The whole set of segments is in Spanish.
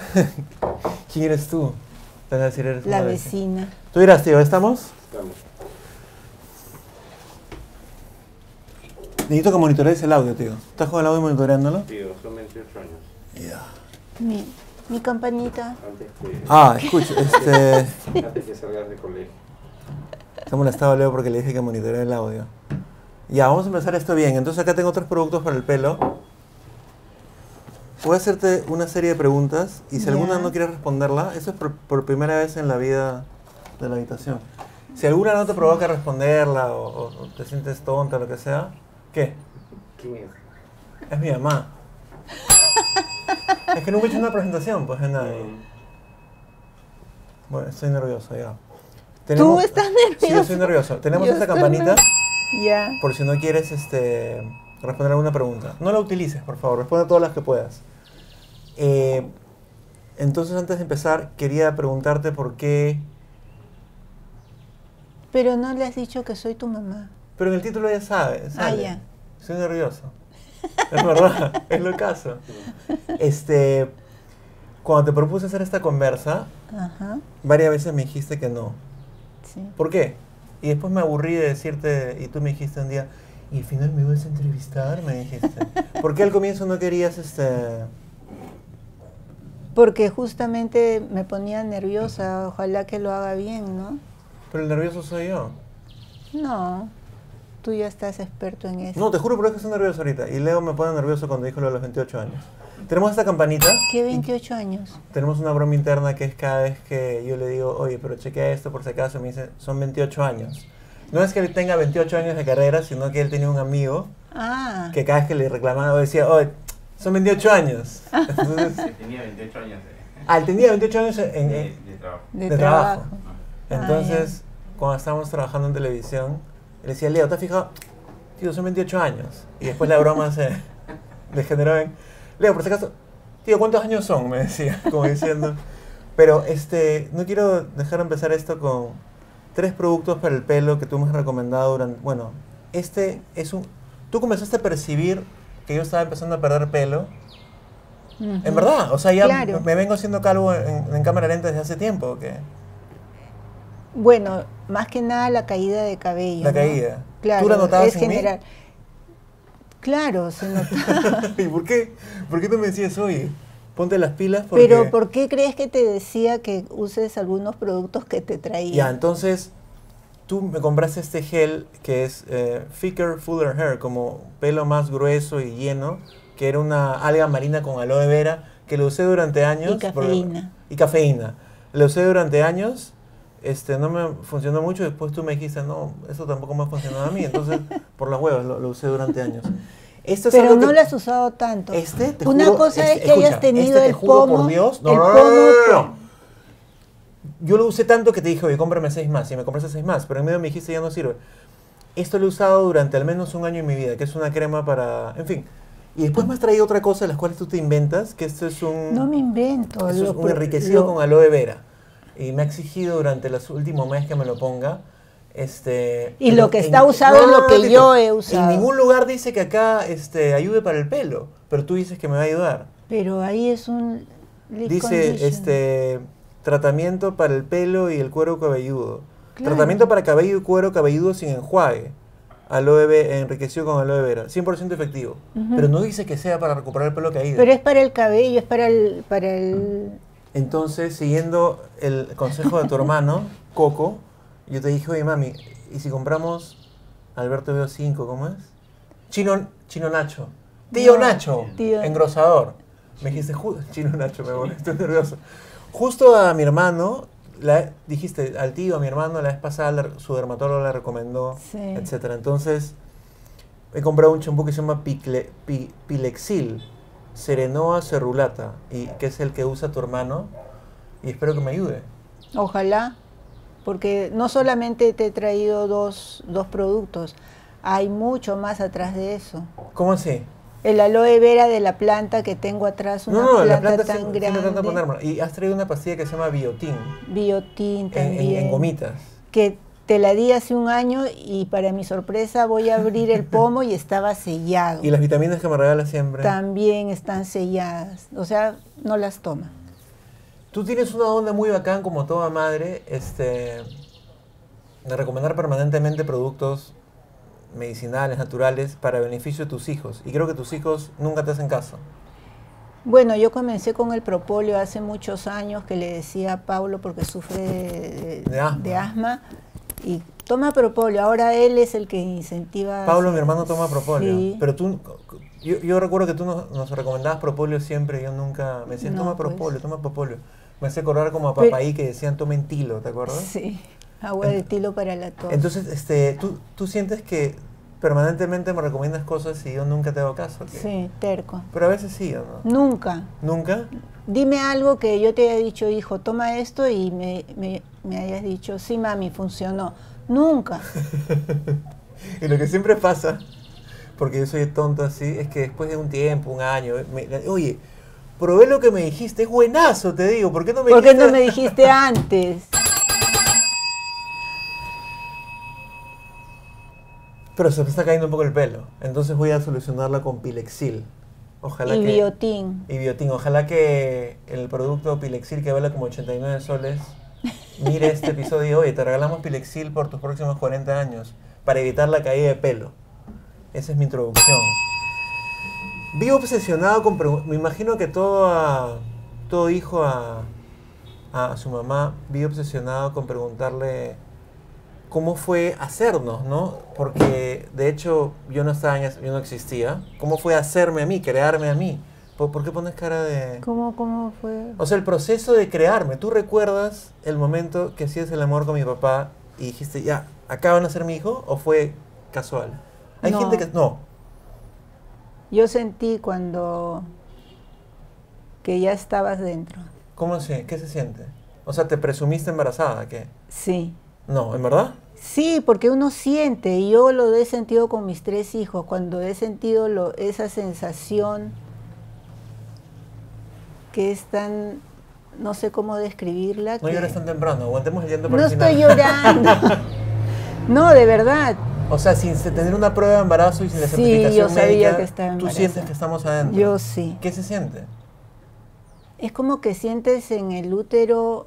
¿Quién eres tú? Te van a decir, eres La una vecina. Tú dirás, tío, ¿estamos? Estamos. Necesito que monitorees el audio, tío. ¿Estás con el audio monitoreándolo? Tío, son 28 años. Ya. Mi campanita. Escucha, Antes que salgas de colegio. está molestado Leo porque le dije que monitoree el audio. Ya, vamos a empezar esto bien. Entonces acá tengo 3 productos para el pelo. Voy a hacerte una serie de preguntas y si alguna no quieres responderla, eso es por primera vez en la vida de la habitación. Si alguna no te provoca responderla o te sientes tonta o lo que sea, ¿qué? ¿Quién es? Es mi mamá. Es que nunca he hecho una presentación, pues de nadie. Bueno, estoy nervioso ya. ¿Tú estás nervioso? Sí, yo estoy nervioso. Tenemos Yo esta estoy campanita Ya. por si no quieres responder alguna pregunta. No la utilices, por favor. Responde todas las que puedas. Entonces, antes de empezar, quería preguntarte por qué... Pero no le has dicho que soy tu mamá. Pero en el título ya sabes. Ya. Estoy nervioso. Es verdad, es lo caso. Cuando te propuse hacer esta conversa, varias veces me dijiste que no. Sí. ¿Por qué? Y después me aburrí de decirte, y tú me dijiste un día, y al final me ibas a entrevistar, me dijiste. ¿Por qué al comienzo no querías Porque justamente me ponía nerviosa, ojalá que lo haga bien, ¿no? Pero el nervioso soy yo. No, tú ya estás experto en eso. No, te juro por eso que estoy nervioso ahorita. Y Leo me pone nervioso cuando dijo lo de los 28 años. Tenemos esta campanita. ¿Qué 28 años? Tenemos una broma interna que es cada vez que yo le digo, oye, pero chequea esto por si acaso, me dice, son 28 años. No es que él tenga 28 años de carrera, sino que él tenía un amigo que cada vez que le reclamaba decía, oye, son 28 años. Entonces, Sí, tenía 28 años él tenía 28 años de trabajo. de trabajo. Entonces, cuando estábamos trabajando en televisión, le decía, Leo, ¿te has fijado? Tío, son 28 años. Y después la broma se degeneró en, Leo, por si acaso, tío, ¿cuántos años son? Me decía, como diciendo. Pero no quiero dejar de empezar esto con 3 productos para el pelo que tú me has recomendado durante... Bueno, tú comenzaste a percibir que yo estaba empezando a perder pelo. En verdad, o sea, ya me vengo siendo calvo en cámara lenta desde hace tiempo, ¿o qué? Bueno, más que nada la caída de cabello. La caída. Claro, ¿Tú la notabas es en mí? general. Claro, se notaba. ¿Y por qué? ¿Por qué tú me decías, oye, ponte las pilas? Porque... Pero ¿por qué crees que te decía que uses algunos productos que te traía? Ya, entonces, tú me compraste este gel que es Thicker, Fuller Hair, como pelo más grueso y lleno, que era una alga marina con aloe vera, que lo usé durante años. Y cafeína. Y cafeína. Lo usé durante años, no me funcionó mucho, después tú me dijiste, no, eso tampoco me ha funcionado a mí, entonces, por las huevas, lo usé durante años. Pero no lo has usado tanto. Te Una juro, cosa es que escucha, hayas tenido te el juro pomo. por Dios, El pomo. Yo lo usé tanto que te dije, oye, cómprame 6 más, y me compraste 6 más, pero en medio me dijiste, ya no sirve. Esto lo he usado durante al menos un año en mi vida, que es una crema para, en fin. Y después me has traído otra cosa de las cuales tú te inventas, que esto es un... No me invento. Esto es un enriquecido con aloe vera. Y me ha exigido durante los últimos meses que me lo ponga. Y lo que está usado es lo que yo he usado. En ningún lugar dice que acá ayude para el pelo, pero tú dices que me va a ayudar. Pero ahí es un... Dice, tratamiento para el pelo y el cuero cabelludo. Claro. Tratamiento para cabello y cuero cabelludo sin enjuague. Enriquecido con aloe vera. 100% efectivo. Pero no dice que sea para recuperar el pelo caído. Pero es para el cabello, es para el... Entonces, siguiendo el consejo de tu hermano, Coco, yo te dije, oye mami, ¿y si compramos Alberto Veo 5, cómo es? Chino Nacho. Tío Nacho, engrosador. Me dijiste, Chino Nacho, me voy, estoy nervioso. Justo a mi hermano, dijiste al tío, a mi hermano, la vez pasada su dermatólogo le recomendó, etcétera. Entonces, he comprado un champú que se llama Pilexil, Serenoa Cerulata, y que es el que usa tu hermano, y espero que me ayude. Ojalá, porque no solamente te he traído dos productos, hay mucho más atrás de eso. ¿Cómo así? El aloe vera de la planta que tengo atrás, una planta tan grande. Y has traído una pastilla que se llama Biotin. Biotin también. En gomitas. Que te la di hace un año y para mi sorpresa voy a abrir el pomo y estaba sellado. ¿Y las vitaminas que me regalas siempre? También están selladas, o sea, no las toma. Tú tienes una onda muy bacán, como toda madre, de recomendar permanentemente productos medicinales, naturales, para beneficio de tus hijos. Y creo que tus hijos nunca te hacen caso. Bueno, yo comencé con el propóleo hace muchos años, que le decía a Pablo porque sufre de asma, y toma propóleo. Ahora él es el que incentiva. Pablo, mi hermano, toma propóleo. Sí. Pero tú, yo recuerdo que tú nos recomendabas propóleo siempre, yo nunca, me decías, No, toma pues. propóleo, toma propóleo. Me hace acordar como a Papaí que decían, tomen tilo, ¿te acuerdas? Sí, agua de tilo para la tos. Entonces, tú sientes que permanentemente me recomiendas cosas y yo nunca te hago caso. ¿Qué? Sí, terco. Pero a veces sí, ¿o no? Nunca. ¿Nunca? Dime algo que yo te haya dicho, hijo, toma esto, y me hayas dicho, sí, mami, funcionó. Nunca. Y lo que siempre pasa, porque yo soy tonto así, es que después de un tiempo, un año, oye, probé lo que me dijiste, es buenazo, te digo, ¿por qué no me ¿Por qué dijiste? no me dijiste antes? Pero se me está cayendo un poco el pelo, entonces voy a solucionarla con Pilexil. Ojalá Y que... biotín. Y biotín. Ojalá que el producto Pilexil, que vale como 89 soles, mire este episodio. Oye, te regalamos Pilexil por tus próximos 40 años para evitar la caída de pelo. Esa es mi introducción. Vivo obsesionado con... Me imagino que todo hijo a su mamá vive obsesionado con preguntarle cómo fue hacernos, ¿no? Porque, de hecho, yo no existía. ¿Cómo fue hacerme a mí, crearme a mí? ¿Por qué pones cara de...? ¿Cómo fue? O sea, el proceso de crearme. ¿Tú recuerdas el momento que hacías el amor con mi papá y dijiste, ya, acá van a ser mi hijo? ¿O fue casual? Hay gente que... No. Yo sentí que ya estabas dentro. ¿Cómo así? ¿Qué se siente? O sea, ¿te presumiste embarazada? ¿Qué? Sí. No, ¿en verdad? Sí, porque uno siente, y yo lo he sentido con mis 3 hijos, cuando he sentido esa sensación que es tan, no sé cómo describirla. No llores tan temprano, aguantemos el llanto No para el final. estoy llorando. No, de verdad. O sea, sin tener una prueba de embarazo y sin la Sí, certificación yo sabía médica, que estaba tú embarazada. sientes que estamos adentro. Yo sí. ¿Qué se siente? Es como que sientes en el útero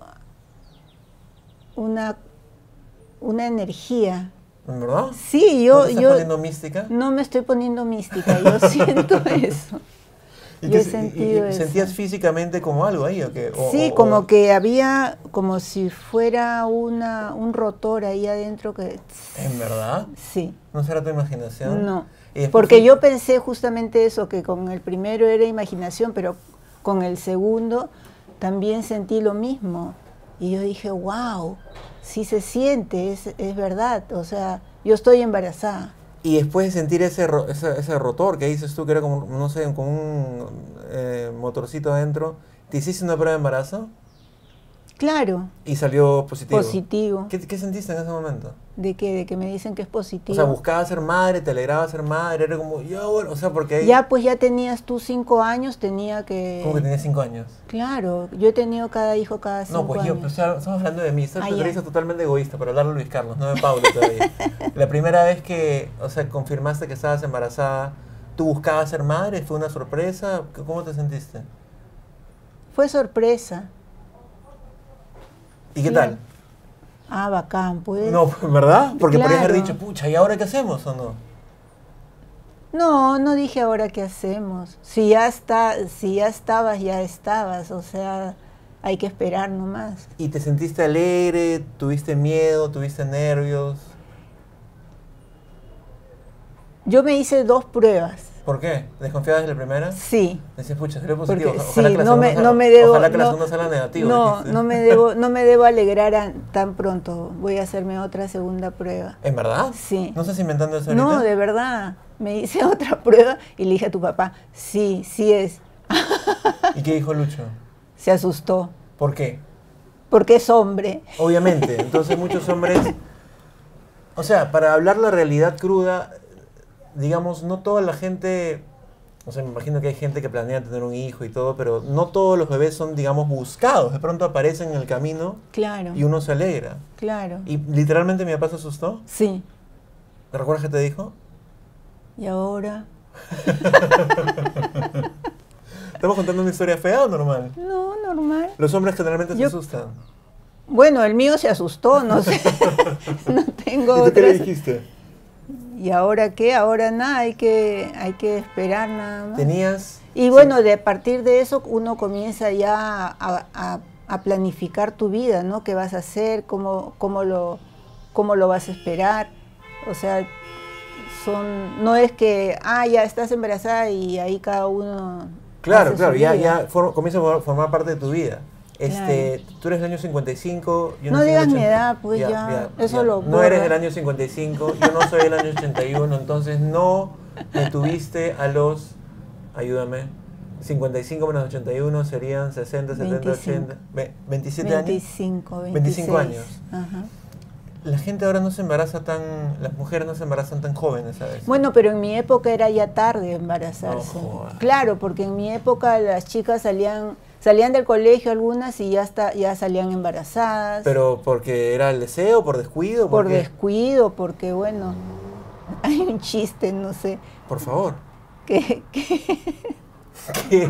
una energía. ¿En verdad? Sí, ¿No te estás poniendo mística? No me estoy poniendo mística, yo siento eso. Yo he sentido eso. ¿Sentías físicamente como algo ahí o qué? Sí, como que había, como si fuera un rotor ahí adentro que... ¿En verdad? Sí. ¿No será tu imaginación? No, Y porque yo pensé justamente eso, que con el primero era imaginación, pero con el segundo también sentí lo mismo. Y yo dije, wow, sí se siente, es verdad, o sea, yo estoy embarazada. Y después de sentir ese rotor que dices tú, que era como, no sé, como un motorcito adentro, ¿te hiciste una prueba de embarazo? Claro. Y salió positivo. Positivo. ¿Qué sentiste en ese momento? ¿De qué? De que me dicen que es positivo. O sea, buscabas ser madre, te alegraba ser madre, era como, ya bueno, o sea, porque ahí... Ya, pues ya tenías tú 5 años, tenía que... ¿Cómo que tenías 5 años? Claro, yo he tenido cada hijo cada 5 No, pues años. yo, pues ya estamos hablando de mí, esta es una ya. entrevista totalmente egoísta, para hablarle a Luis Carlos, no de Pablo todavía. La primera vez que, o sea, confirmaste que estabas embarazada, ¿tú buscabas ser madre? ¿Fue una sorpresa? ¿Cómo te sentiste? Fue sorpresa. ¿Y qué Claro. tal? Ah, bacán, pues. No, ¿verdad? Porque podrías haber Claro. dicho, pucha, ¿y ahora qué hacemos o no? No dije ahora qué hacemos. Si ya estabas, ya estabas. O sea, hay que esperar nomás. ¿Y te sentiste alegre? ¿Tuviste miedo? ¿Tuviste nervios? Yo me hice 2 pruebas. ¿Por qué? ¿Desconfiabas de la primera? Sí. Decías, pucha, seré positivo. Porque Ojalá sí, que la no me segunda debo... ojalá que la no, segunda salga negativa. no, dijiste. no me debo alegrar tan pronto. Voy a hacerme otra segunda prueba. ¿En verdad? Sí. ¿No estás inventando eso ahorita? No, de verdad. Me hice otra prueba y le dije a tu papá, sí es. ¿Y qué dijo Lucho? Se asustó, ¿Por qué? porque es hombre. Obviamente, entonces muchos hombres... O sea, para hablar la realidad cruda, digamos, no toda la gente... O sea, me imagino que hay gente que planea tener un hijo y todo, pero no todos los bebés son, digamos, buscados. De pronto aparecen en el camino Claro, y uno se alegra. claro. Y literalmente mi papá se asustó. Sí. ¿Te recuerdas qué te dijo? Y ahora, ¿Estamos contando una historia fea o normal? No, normal. Los hombres generalmente se asustan. Bueno, el mío se asustó, no sé. No tengo ¿Y tú qué le otras. dijiste? ¿Y ahora qué? Ahora nada, hay que esperar nada más. ¿Tenías? Y bueno, de a partir de eso uno comienza ya a planificar tu vida, ¿no? ¿Qué vas a hacer? ¿Cómo lo vas a esperar? O sea, no es que, ya estás embarazada y ahí cada uno... Claro, hace claro, su ya vida. comienza a formar parte de tu vida. Claro. Tú eres del año 55. Yo No soy del digas mi 80. edad, pues ya, eso lo No eres borra. del año 55, yo no soy del año 81, entonces no me tuviste a los, ayúdame, 55 menos 81 serían 60, 70, 25. 80, 27 años. 25, 25 años. Ajá. La gente ahora no se embaraza las mujeres no se embarazan tan jóvenes, ¿sabes? Bueno, pero en mi época era ya tarde embarazarse. No jodas. Claro, porque en mi época las chicas salían del colegio algunas y ya salían embarazadas. Pero porque era el deseo, por descuido, por qué? descuido, porque bueno, hay un chiste, no sé, Por favor. que ¿Qué?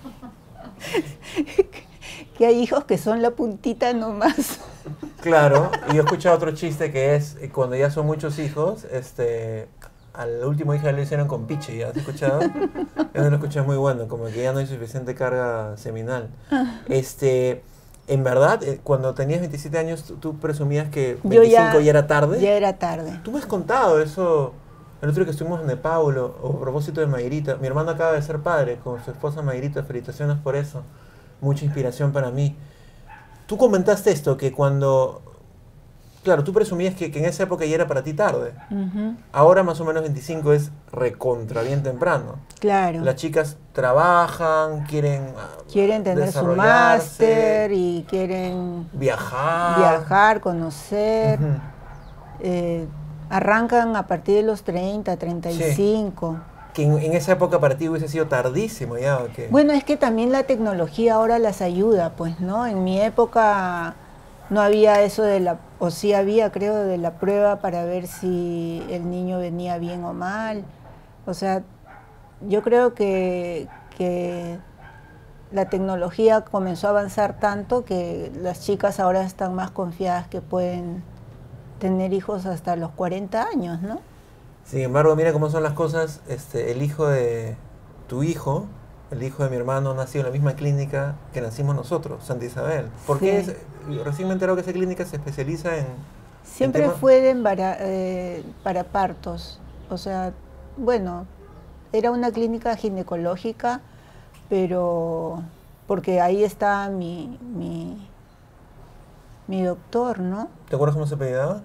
hay hijos que son la puntita nomás. Claro, y yo he escuchado otro chiste que es cuando ya son muchos hijos, al último hijo le hicieron con piche, ¿ya has escuchado? Yo no lo escuché, es muy bueno, como que ya no hay suficiente carga seminal. En verdad, cuando tenías 27 años, ¿tú presumías que 25 ya era tarde? Ya era tarde. Tú me has contado eso, el otro día que estuvimos en Nepal, o a propósito de Mayrita. Mi hermano acaba de ser padre con su esposa Mayrita, felicitaciones por eso, mucha inspiración para mí. Tú comentaste esto, que cuando... Claro, tú presumías que en esa época ya era para ti tarde. Ujú. Ahora más o menos 25 es recontra bien temprano. Claro. Las chicas trabajan, quieren Tener su desarrollarse, máster y quieren viajar. conocer. Ujú. Arrancan a partir de los 30, 35. Que en esa época para ti hubiese sido tardísimo ya, ¿o qué? Bueno, es que también la tecnología ahora las ayuda, pues, ¿no? En mi época no había eso o sí había, creo, de la prueba para ver si el niño venía bien o mal. O sea, yo creo que la tecnología comenzó a avanzar tanto que las chicas ahora están más confiadas que pueden tener hijos hasta los 40 años, ¿no? Sin embargo, mira cómo son las cosas. El hijo de tu hijo, el hijo de mi hermano, nació en la misma clínica que nacimos nosotros, Santa Isabel. ¿Por qué? Recién me he enterado que esa clínica se especializa en... Siempre fue para partos. O sea, bueno, era una clínica ginecológica, pero porque ahí está mi doctor, ¿no? ¿Te acuerdas cómo se apellidaba?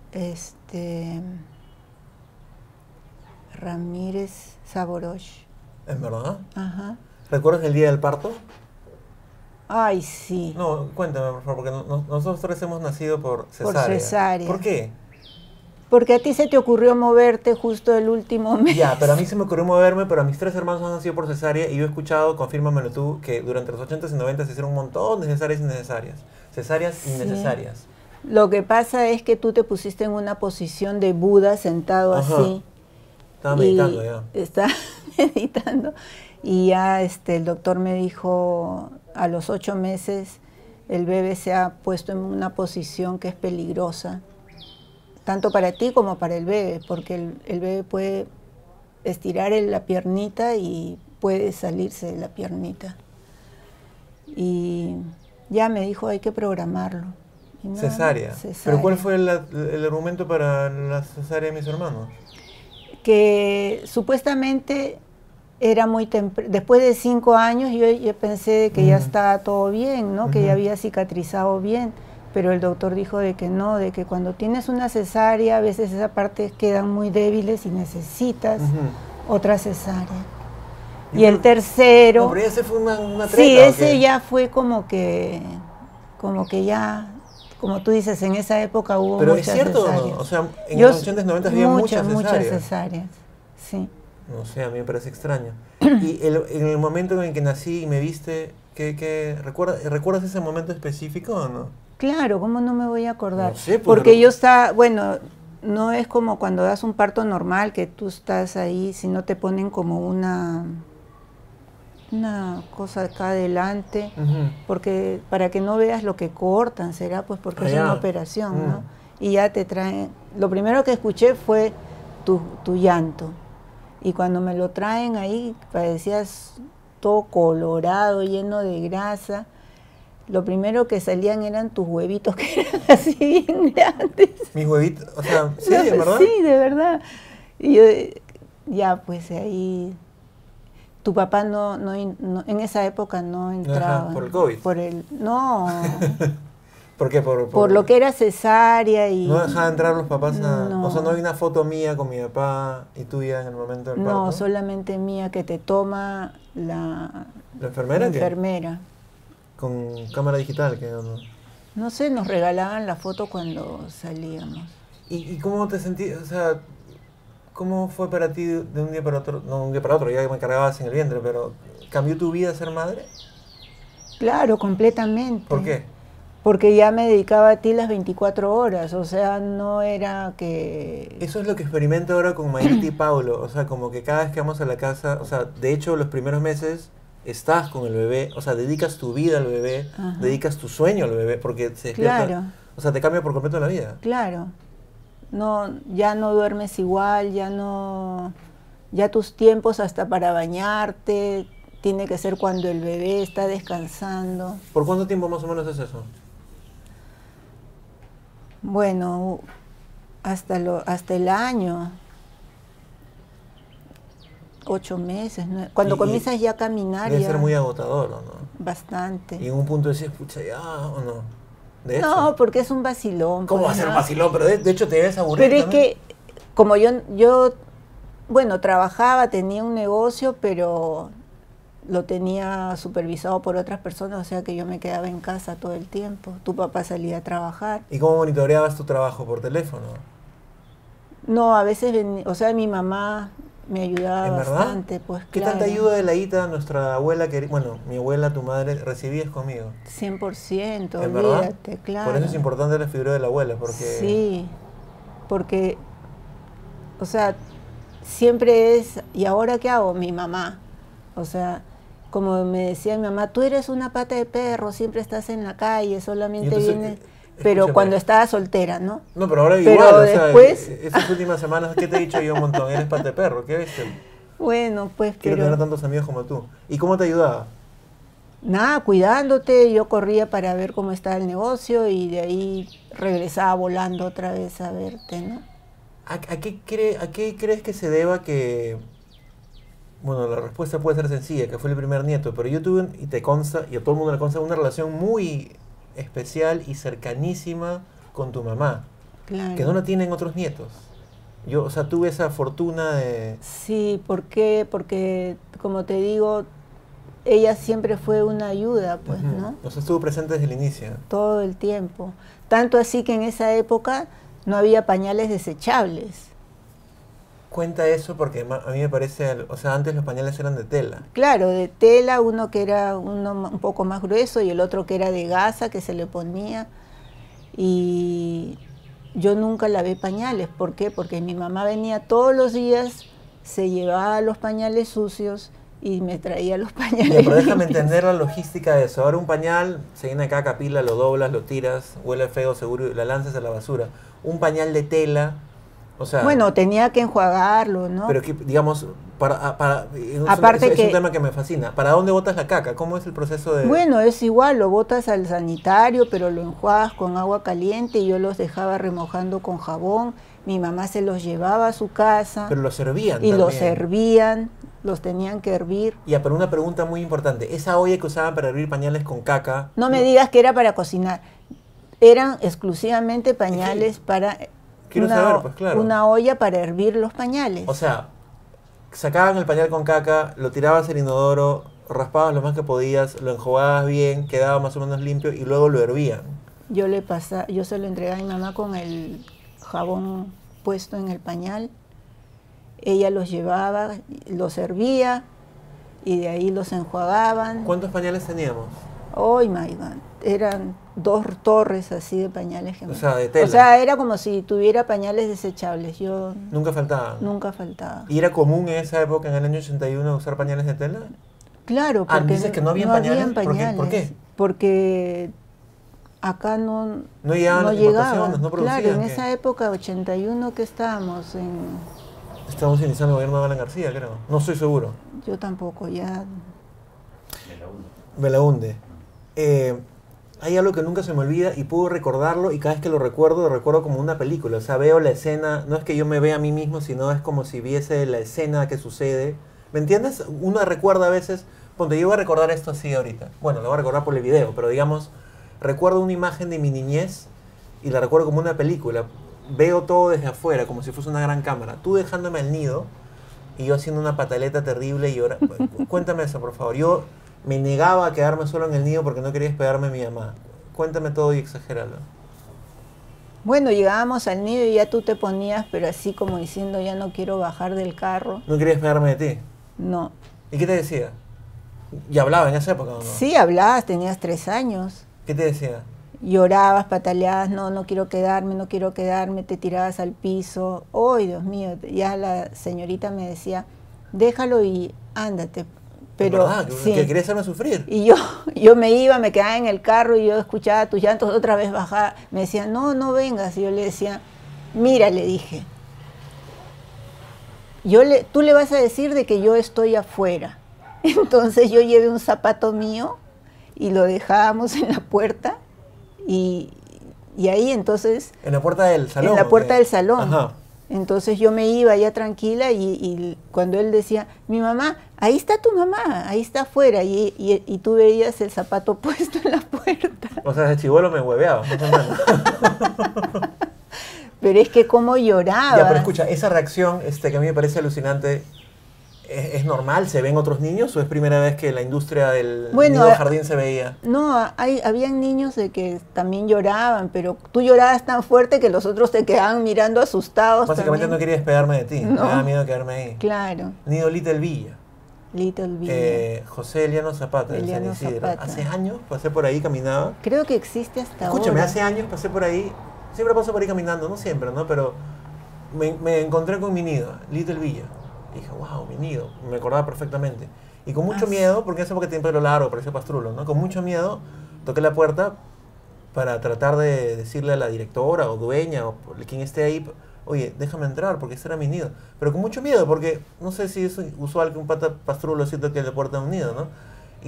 Ramírez Saborosh. ¿En verdad? Ajá. ¿Recuerdas el día del parto? Ay, sí. No, cuéntame, por favor, porque nosotros tres hemos nacido por cesárea. Por cesárea. ¿Por qué? Porque a ti se te ocurrió moverte justo el último mes. Ya, pero a mí se me ocurrió moverme, pero a mis tres hermanos han nacido por cesárea y yo he escuchado, confírmamelo tú, que durante los 80s y 90s se hicieron un montón de cesáreas innecesarias. Cesáreas innecesarias. Lo que pasa es que tú te pusiste en una posición de Buda sentado así. Estaba meditando ya. Estaba meditando y ya el doctor me dijo, a los 8 meses el bebé se ha puesto en una posición que es peligrosa, tanto para ti como para el bebé, porque el bebé puede estirar la piernita y puede salirse de la piernita. Y ya me dijo, hay que programarlo. Y nada, Cesárea. ¿Pero cuál fue el argumento para la cesárea de mis hermanos? Que supuestamente era muy temprano. Después de 5 años yo pensé que ya estaba todo bien, ¿no? Que ya había cicatrizado bien, pero el doctor dijo de que no, de que cuando tienes una cesárea a veces esas partes quedan muy débiles y necesitas otra cesárea. Y el tercero... No, pero ese fue una treta. Sí, ese ya fue como que ya... Como tú dices, en esa época hubo pero muchas cesáreas. ¿Pero es cierto o no? O sea, en los 80s, 90s había muchas cesáreas. Sí. No sé, a mí me parece extraño. Y en el momento en el que nací y me viste, ¿recuerdas ese momento específico o no? Claro, ¿cómo no me voy a acordar? No sé, porque yo estaba, bueno, no es como cuando das un parto normal, que tú estás ahí, sino te ponen como una cosa acá adelante, Ujú. porque para que no veas lo que cortan, será pues porque Ah, es ya. una operación, ¿no? Mm. Y ya te traen, lo primero que escuché fue tu llanto, y cuando me lo traen ahí parecías todo colorado, lleno de grasa. Lo primero que salían eran tus huevitos, que eran así bien grandes. Mis huevitos, o sea, sí, No, ¿en verdad? sí, de verdad. Y yo, ya, pues ahí, tu papá en esa época no entraba. ¿por el COVID? No, ¿Por qué? por lo que era cesárea y... No dejaba entrar los papás a... No. O sea, no hay una foto mía con mi papá y tuya en el momento del parto. No, solamente mía, que te toma la ¿La enfermera qué? enfermera. Con cámara digital, que no. No sé, nos regalaban la foto cuando salíamos. ¿Y cómo te sentís? O sea, ¿cómo fue para ti de un día para otro? No, un día para otro, ya me cargabas en el vientre, pero ¿cambió tu vida ser madre? Claro, completamente. ¿Por qué? Porque ya me dedicaba a ti las 24 horas, o sea, no era que... Eso es lo que experimento ahora con Mayrita y Paulo. O sea, como que cada vez que vamos a la casa, o sea, de hecho los primeros meses estás con el bebé, o sea, dedicas tu vida al bebé, Ajá. dedicas tu sueño al bebé, porque se despierta. Claro. O sea, te cambia por completo la vida. Claro, no, ya no duermes igual, ya tus tiempos hasta para bañarte, tiene que ser cuando el bebé está descansando. ¿Por cuánto tiempo más o menos es eso? Bueno, hasta el año, 8 meses, cuando Y- comienzas ya a caminar, Debe ya ser muy agotador, ¿o no? bastante. Y en un punto decías, pucha, ya, ¿o no? De hecho. No, porque es un vacilón. ¿Cómo va a pues, ser un ¿no? vacilón? Pero de hecho te debes aburrir Pero es también. que, como yo, bueno, trabajaba, tenía un negocio, pero lo tenía supervisado por otras personas, o sea que yo me quedaba en casa todo el tiempo. Tu papá salía a trabajar. ¿Y cómo monitoreabas tu trabajo por teléfono? No, a veces, o sea, mi mamá me ayudaba ¿En verdad? bastante, pues ¿Qué claro. tanta ayuda de la Ita, nuestra abuela, bueno, mi abuela, tu madre, recibías conmigo? 100%, ¿En verdad? olvídate, claro. Por eso es importante la figura de la abuela, porque... Sí, porque, o sea, siempre es, ¿y ahora qué hago? Mi mamá. O sea, como me decía mi mamá, tú eres una pata de perro, siempre estás en la calle, solamente entonces, vienes... Pero escúchame. cuando estaba soltera, ¿no? No, pero ahora Pero igual, o sea, después- esas últimas semanas, ¿qué te he dicho yo un montón? Eres pata de perro, ¿qué viste? Bueno, pues, Quiero pero... tener tantos amigos como tú. ¿Y cómo te ayudaba? Nada, cuidándote, yo corría para ver cómo estaba el negocio y de ahí regresaba volando otra vez a verte, ¿no? ¿A qué crees que se deba que... Bueno, la respuesta puede ser sencilla, que fue el primer nieto, pero yo tuve, y te consta, y a todo el mundo le consta, una relación muy especial y cercanísima con tu mamá, Claro. que no la tienen otros nietos. Yo, o sea, tuve esa fortuna de... Sí, ¿por qué? Porque, como te digo, ella siempre fue una ayuda, pues, Ujú. ¿no? O sea, estuvo presente desde el inicio. Todo el tiempo. Tanto así que en esa época no había pañales desechables. Cuenta eso porque a mí me parece, o sea, antes los pañales eran de tela. Claro, de tela, uno que era un poco más grueso y el otro que era de gasa que se le ponía. Y yo nunca lavé pañales. ¿Por qué? Porque mi mamá venía todos los días, se llevaba los pañales sucios y me traía los pañales. Ya, pero déjame limpios. entender la logística de eso. Ahora un pañal se llena de cada capila, lo doblas, lo tiras, huele feo seguro y la lanzas a la basura. Un pañal de tela, o sea... Bueno, tenía que enjuagarlo, ¿no? Pero que, digamos, Aparte es un que- tema que me fascina. ¿Para dónde botas la caca? ¿Cómo es el proceso de...? Bueno, es igual, lo botas al sanitario, pero lo enjuagas con agua caliente y yo los dejaba remojando con jabón. Mi mamá se los llevaba a su casa Pero lo servían y los también. hervían, los tenían que hervir. Ya, pero una pregunta muy importante. Esa olla que usaban para hervir pañales con caca... No me digas que era para cocinar, eran exclusivamente pañales para Quiero saber, pues, claro. una olla para hervir los pañales. O sea, sacaban el pañal con caca, lo tirabas al inodoro, raspabas lo más que podías, lo enjugabas bien, quedaba más o menos limpio y luego lo hervían. Yo se lo entregaba a mi mamá con el jabón puesto en el pañal. Ella los llevaba, los hervía y de ahí los enjuagaban. ¿Cuántos pañales teníamos? Oh my God, eran 2 torres así de pañales. O sea, de tela. O sea, era como si tuviera pañales desechables. Yo Nunca faltaban. nunca faltaba. ¿Y era común en esa época, en el año 81, usar pañales de tela? Claro, Ah, porque dices que no había pañales. ¿Por qué? Porque acá no llegaban las llegaba. importaciones, no producían. Claro, en ¿qué? esa época, 81, que estábamos Estamos iniciando el gobierno de Alan García, creo. No estoy seguro. yo tampoco, ya. Belaunde. Hay algo que nunca se me olvida y puedo recordarlo, y cada vez que lo recuerdo como una película. O sea, veo la escena, no es que yo me vea a mí mismo, sino es como si viese la escena que sucede. ¿Me entiendes? Uno recuerda a veces, ponte, yo voy a recordar esto así ahorita. Bueno, lo voy a recordar por el video, pero digamos, recuerdo una imagen de mi niñez y la recuerdo como una película. Veo todo desde afuera, como si fuese una gran cámara. Tú dejándome el nido y yo haciendo una pataleta terrible y ahora... Cuéntame eso, por favor. Yo me negaba a quedarme solo en el nido porque no quería despegarme de mi mamá. Cuéntame todo y exagéralo. Bueno, llegábamos al nido y ya tú te ponías, pero así como diciendo, ya no quiero bajar del carro. ¿No querías despegarme de ti? No. ¿Y qué te decía? ¿Y hablaba en esa época o no? Sí, hablabas, tenías 3 años. ¿Qué te decía? Llorabas, pataleabas, no quiero quedarme, te tirabas al piso. ¡Ay, Dios mío! Ya la señorita me decía, déjalo y ándate. Pero, ¿Verdad? sí. Que querías hacerme sufrir. Y yo me iba, me quedaba en el carro y yo escuchaba tus llantos, otra vez bajaba. Me decía, no vengas. Y yo le decía, mira, le dije, tú le vas a decir de que yo estoy afuera. Entonces yo llevé un zapato mío y lo dejábamos en la puerta y ahí entonces... En la puerta del salón. En la puerta del salón. Ajá. Entonces yo me iba ya tranquila y cuando él decía, mi mamá, ahí está tu mamá, ahí está afuera, y tú veías el zapato puesto en la puerta. O sea, de chibolo me hueveaba, más o menos. Pero es que cómo lloraba. Ya, pero escucha, esa reacción que a mí me parece alucinante, ¿es normal? ¿Se ven otros niños o es primera vez que la industria del nido jardín se veía? No, habían niños de que también lloraban, pero tú llorabas tan fuerte que los otros te quedaban mirando asustados. Básicamente también. no quería despegarme de ti, No. me daba miedo quedarme ahí. Claro. Nido Little Villa. Little Villa. José Eliano Zapata, del San Isidro. Zapata. Hace años pasé por ahí, caminaba. Creo que existe hasta Escúchame, ahora. hace años pasé por ahí, siempre paso por ahí caminando, no siempre, ¿no? Pero me encontré con mi nido, Little Villa. Y dije, wow, mi nido, me acordaba perfectamente. Y con mucho miedo, porque en esa época tenía pelo largo, parecía pastrulo, ¿no? Con mucho miedo toqué la puerta para tratar de decirle a la directora o dueña o quien esté ahí, oye, déjame entrar porque ese era mi nido. Pero con mucho miedo, porque no sé si es usual que un pata pastrulo sienta que le puerta un nido, ¿no?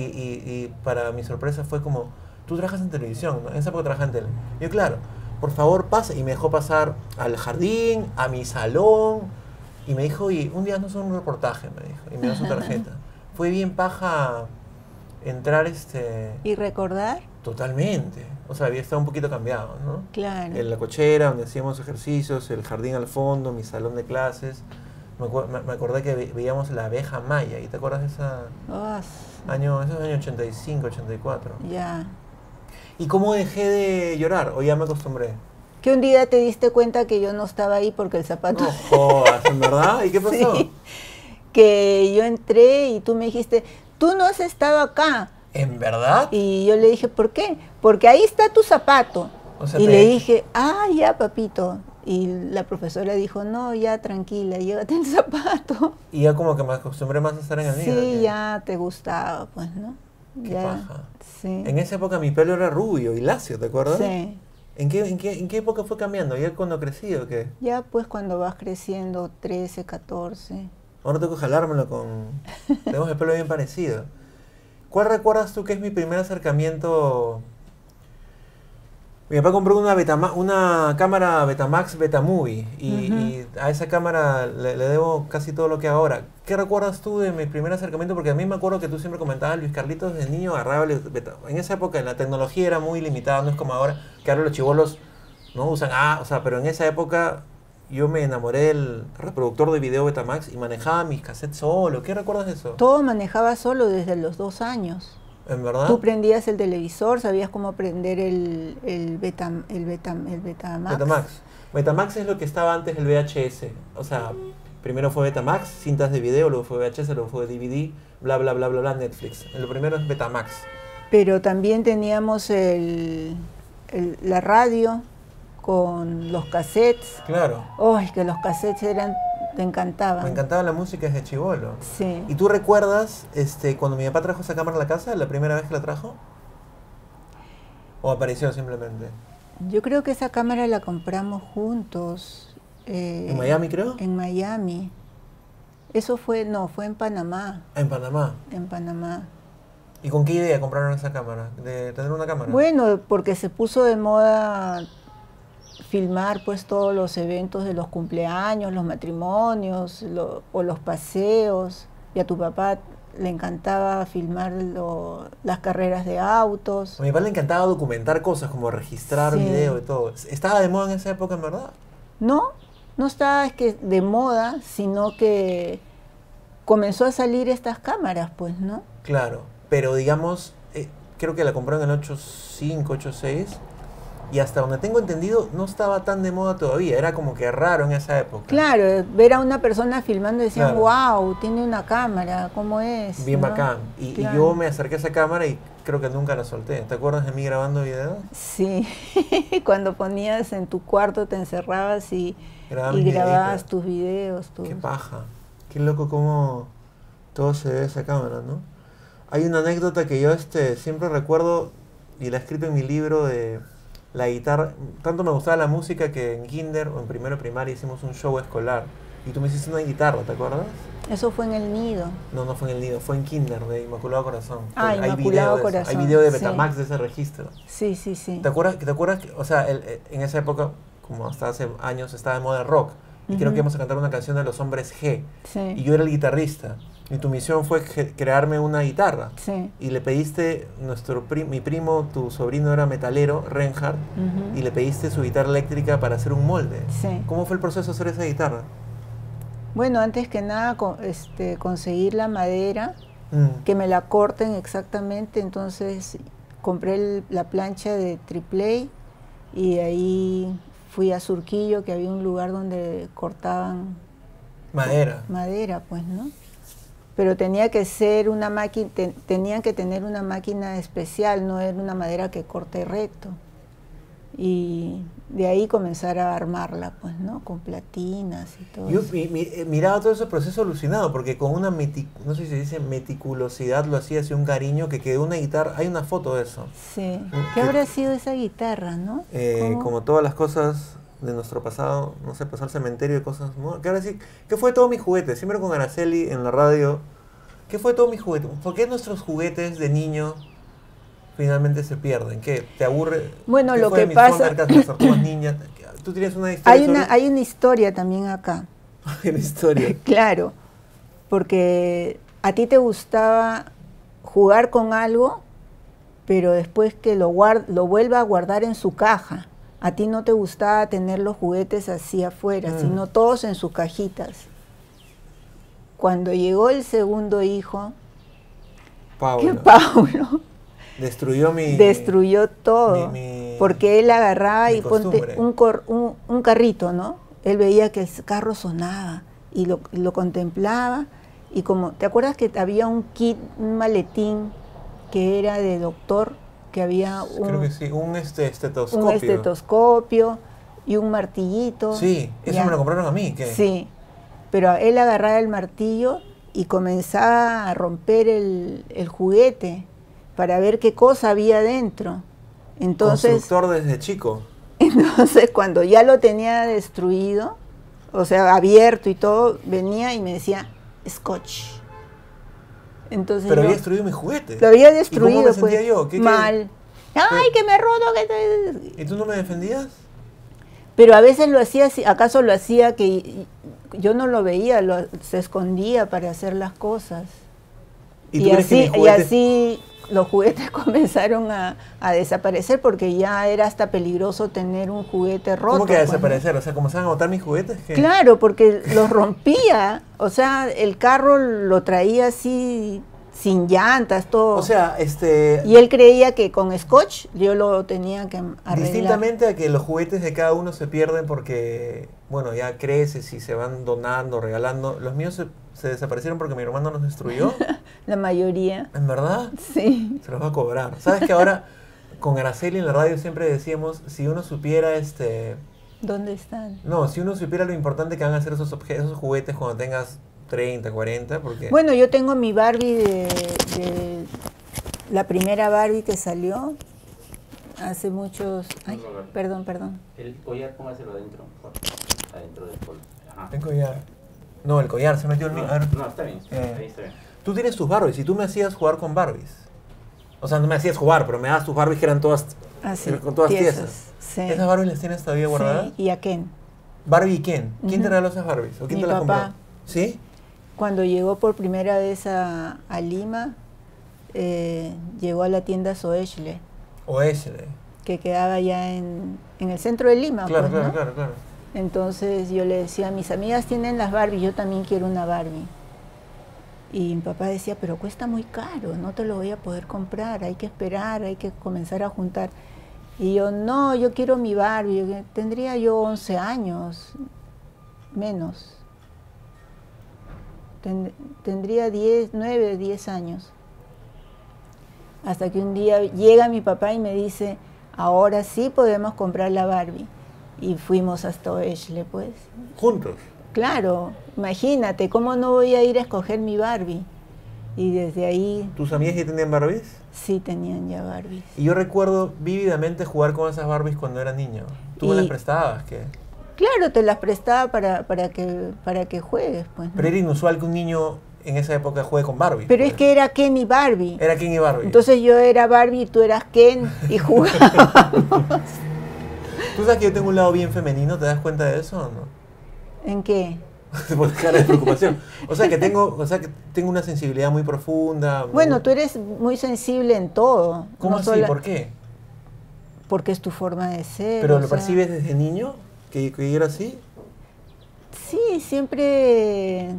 Y para mi sorpresa fue como, tú trabajas en televisión, ¿no? En esa época trabajaba en tele. Y yo, claro, por favor pasa. Y me dejó pasar al jardín, a mi salón. Y me dijo, oye, un día no son un reportaje, me dijo. Y me dio su tarjeta. Fue bien paja entrar ¿Y recordar? Totalmente. O sea, había estado un poquito cambiado, ¿no? Claro. En la cochera, donde hacíamos ejercicios, el jardín al fondo, mi salón de clases. Me acordé que veíamos la abeja maya. ¿Y te acuerdas de esa Oh, esos años 85, 84? ya. ¿Y cómo dejé de llorar? ¿O ya me acostumbré? Que un día te diste cuenta que yo no estaba ahí porque el zapato... No jodas, ¿en verdad? ¿Y qué pasó? Sí, que yo entré y tú me dijiste, tú no has estado acá. ¿En verdad? Y yo le dije, ¿por qué? Porque ahí está tu zapato. O sea, y le dije, ya, papito. Y la profesora dijo, no, ya, tranquila, llévate el zapato. Y ya como que me acostumbré más a estar en el nido. Sí, ya te gustaba, pues, ¿no? Qué ya, paja. sí. En esa época mi pelo era rubio y lacio, ¿te acuerdas? Sí. ¿En qué época fue cambiando? ¿Ya cuando crecí o qué? Ya pues cuando vas creciendo, 13, 14. Ahora tengo que jalármelo con... Tenemos el pelo bien parecido. ¿Cuál recuerdas tú que es mi primer acercamiento? Mi papá compró una cámara Betamax Betamovie y a esa cámara le debo casi todo lo que ahora. ¿Qué recuerdas tú de mi primer acercamiento? Porque a mí me acuerdo que tú siempre comentabas, Luis Carlitos, de niño agarraba en esa época la tecnología era muy limitada, no es como ahora, que ahora los chibolos no usan, pero en esa época yo me enamoré del reproductor de video Betamax y manejaba mis cassettes solo. ¿Qué recuerdas de eso? Todo manejaba solo desde los 2 años. ¿En verdad? Tú prendías el televisor, sabías cómo prender el Betamax. Betamax es lo que estaba antes del VHS. O sea, primero fue Betamax, cintas de video, luego fue VHS, luego fue DVD, bla, bla, bla, bla, bla, Netflix. Lo primero es Betamax. Pero también teníamos la radio con los cassettes. Claro. ¡Ay, que los cassettes eran Le encantaba. Me encantaba la música desde chibolo. Sí. ¿Y tú recuerdas cuando mi papá trajo esa cámara a la casa, la primera vez que la trajo? ¿O apareció simplemente? Yo creo que esa cámara la compramos juntos. ¿En Miami, creo? En Miami. Eso fue, no, fue en Panamá. En Panamá. En Panamá. ¿Y con qué idea compraron esa cámara? ¿De tener una cámara? Bueno, porque se puso de moda filmar pues todos los eventos de los cumpleaños, los matrimonios o los paseos. Y a tu papá le encantaba filmar las carreras de autos. A mi papá le encantaba documentar cosas, como registrar Sí. video y todo. ¿Estaba de moda en esa época, en verdad? No, no estaba de moda, sino que comenzó a salir estas cámaras, pues, ¿no? Claro, pero digamos, creo que la compraron en el 85, 86, y hasta donde tengo entendido no estaba tan de moda todavía, era como que raro en esa época. Claro, ver a una persona filmando y decían, Claro. wow, tiene una cámara, ¿cómo es? Bien ¿no? bacán. Y Claro. yo me acerqué a esa cámara y creo que nunca la solté. ¿Te acuerdas de mí grabando videos? Sí, cuando ponías en tu cuarto, te encerrabas y Grababa mis grababas videitos. tus videos. Qué paja. Qué loco cómo todo se ve esa cámara, ¿no? Hay una anécdota que yo siempre recuerdo y la he escrito en mi libro de la guitarra. Tanto me gustaba la música que en kinder o en primero de primaria hicimos un show escolar. Y tú me hiciste una guitarra, ¿te acuerdas? Eso fue en el nido. No, no fue en el nido, fue en kinder de Inmaculado Corazón. Ah, Hay Inmaculado video de eso. Corazón, Hay video de sí. Betamax de ese registro. Sí, sí, sí. ¿Te acuerdas? O sea, en esa época, como hasta hace años, estaba de moda el rock. Y creo que íbamos a cantar una canción de los Hombres G. Sí. Y yo era el guitarrista. Y tu misión fue crearme una guitarra. Sí. Y le pediste, mi primo, tu sobrino era metalero, Reinhardt, Ujú. y le pediste su guitarra eléctrica para hacer un molde. Sí. ¿Cómo fue el proceso de hacer esa guitarra? Bueno, antes que nada, conseguir la madera, Mm. que me la corten exactamente, entonces compré la plancha de triple y ahí fui a Surquillo, que había un lugar donde cortaban Madera. madera, pues, ¿no? Pero tenía que ser una máquina, tenían que tener una máquina especial, no era una madera que corte recto. Y de ahí comenzar a armarla, pues, ¿no? Con platinas y todo Yo eso. miraba todo ese proceso alucinado, porque con una, no sé si se dice meticulosidad, lo hacía así un cariño, que quedó una guitarra. Hay una foto de eso. Sí. ¿Qué- ¿Qué habrá sido esa guitarra, no? ¿Cómo? Como todas las cosas de nuestro pasado, no sé, pasar cementerio de cosas, ¿no? ¿Qué fue todo mi juguete? Siempre con Araceli en la radio. ¿Qué fue todo mi juguete? ¿Por qué nuestros juguetes de niño finalmente se pierden? ¿Qué? ¿Te aburre? Bueno, ¿Qué lo fue de que mis pasa- Thundercats, las tortugas ninja? ¿Tú tienes una historia sobre Hay una historia también acá. Hay una historia? Claro, porque a ti te gustaba jugar con algo, pero después que lo vuelva a guardar en su caja. A ti no te gustaba tener los juguetes así afuera, sino todos en sus cajitas. Cuando llegó el segundo hijo, que Paulo. Paulo Destruyó mi... destruyó todo, mi- porque él agarraba mi y ponte costumbre. un carrito, ¿no? Él veía que el carro sonaba y lo contemplaba, y como, ¿te acuerdas que había un kit, un maletín que era de doctor, que había Creo que un sí, un estetoscopio. estetoscopio y un martillito? Sí, eso Ya. me lo compraron a mí, ¿qué? Sí, pero él agarraba el martillo y comenzaba a romper el juguete para ver qué cosa había dentro. Entonces, Constructor desde chico. entonces cuando ya lo tenía destruido, o sea, abierto y todo, venía y me decía, Scotch. Entonces Pero yo- había destruido mi juguete. lo había ¿Y destruido, cómo me pues, sentía yo? mal. ¡Ay, que me roto! ¿Y tú no me defendías? Pero a veces lo hacía, acaso lo hacía que yo no lo veía, se escondía para hacer las cosas. ¿Y tú crees que mis Y juguetes... así los juguetes comenzaron a desaparecer, porque ya era hasta peligroso tener un juguete roto. ¿Cómo que a pues, ¿no? desaparecer? O sea, ¿comenzaban a botar mis juguetes? ¿Qué? Claro, porque los rompía. O sea, el carro lo traía así, sin llantas, todo. O sea, y él creía que con Scotch yo lo tenía que arreglar. distintamente a que los juguetes de cada uno se pierden porque, bueno, ya creces y se van donando, regalando. Los míos se desaparecieron porque mi hermano los destruyó. La mayoría. ¿En verdad? Sí. Se los va a cobrar. ¿Sabes que ahora con Araceli en la radio siempre decíamos, si uno supiera ¿Dónde están? No, si uno supiera lo importante que van a ser esos esos juguetes cuando tengas 30, 40, porque... Bueno, yo tengo mi Barbie de la primera Barbie que salió hace muchos... Ay, perdón. El collar, póngaselo adentro. Adentro del collar. Ajá. El collar. No, el collar se metió en mi... No, a ver. no, está bien. Ahí está bien. Tú tienes tus Barbies y tú me hacías jugar con Barbies. O sea, no me hacías jugar, pero me dabas tus Barbies que eran todas... Así, con todas tiesas. Sí. ¿Esas Barbies las tienes todavía guardadas? Sí, y a Ken. Barbie y Ken. ¿Quién te Ujú. regaló esas Barbies? ¿O quién Mi te las papá. compró? ¿Sí? Cuando llegó por primera vez a Lima, llegó a la tienda Soechle, ¿O ese? que quedaba ya en el centro de Lima. Claro, pues, ¿no? claro. Entonces yo le decía, mis amigas tienen las Barbie, yo también quiero una Barbie. Y mi papá decía, pero cuesta muy caro, no te lo voy a poder comprar, hay que esperar, hay que comenzar a juntar. Y yo, no, yo quiero mi Barbie. Tendría yo 11 años, menos. Tendría 9, 10 años. Hasta que un día llega mi papá y me dice, ahora sí podemos comprar la Barbie. Y fuimos hasta Oeshle, pues. ¿Juntos? Claro, imagínate, ¿cómo no voy a ir a escoger mi Barbie? Y desde ahí ¿Tus amigas ya tenían Barbies? sí tenían ya Barbies. Y yo recuerdo vívidamente jugar con esas Barbies cuando era niño. Tú me Y- las prestabas, ¿qué? Claro, te las prestaba para que juegues, pues. ¿no? Pero era inusual que un niño en esa época juegue con Barbie. Pero es pues. que era Ken y Barbie. Era Ken y Barbie. Entonces yo era Barbie y tú eras Ken y jugábamos. ¿Tú sabes que yo tengo un lado bien femenino? ¿Te das cuenta de eso o no? ¿En qué? Te pones cara de preocupación. O sea que tengo una sensibilidad muy profunda. Bueno, tú eres muy sensible en todo. ¿Cómo no así? sola- ¿Por qué? Porque es tu forma de ser. ¿Pero o lo sea, percibes desde niño? ¿Que yo era así? Sí, siempre...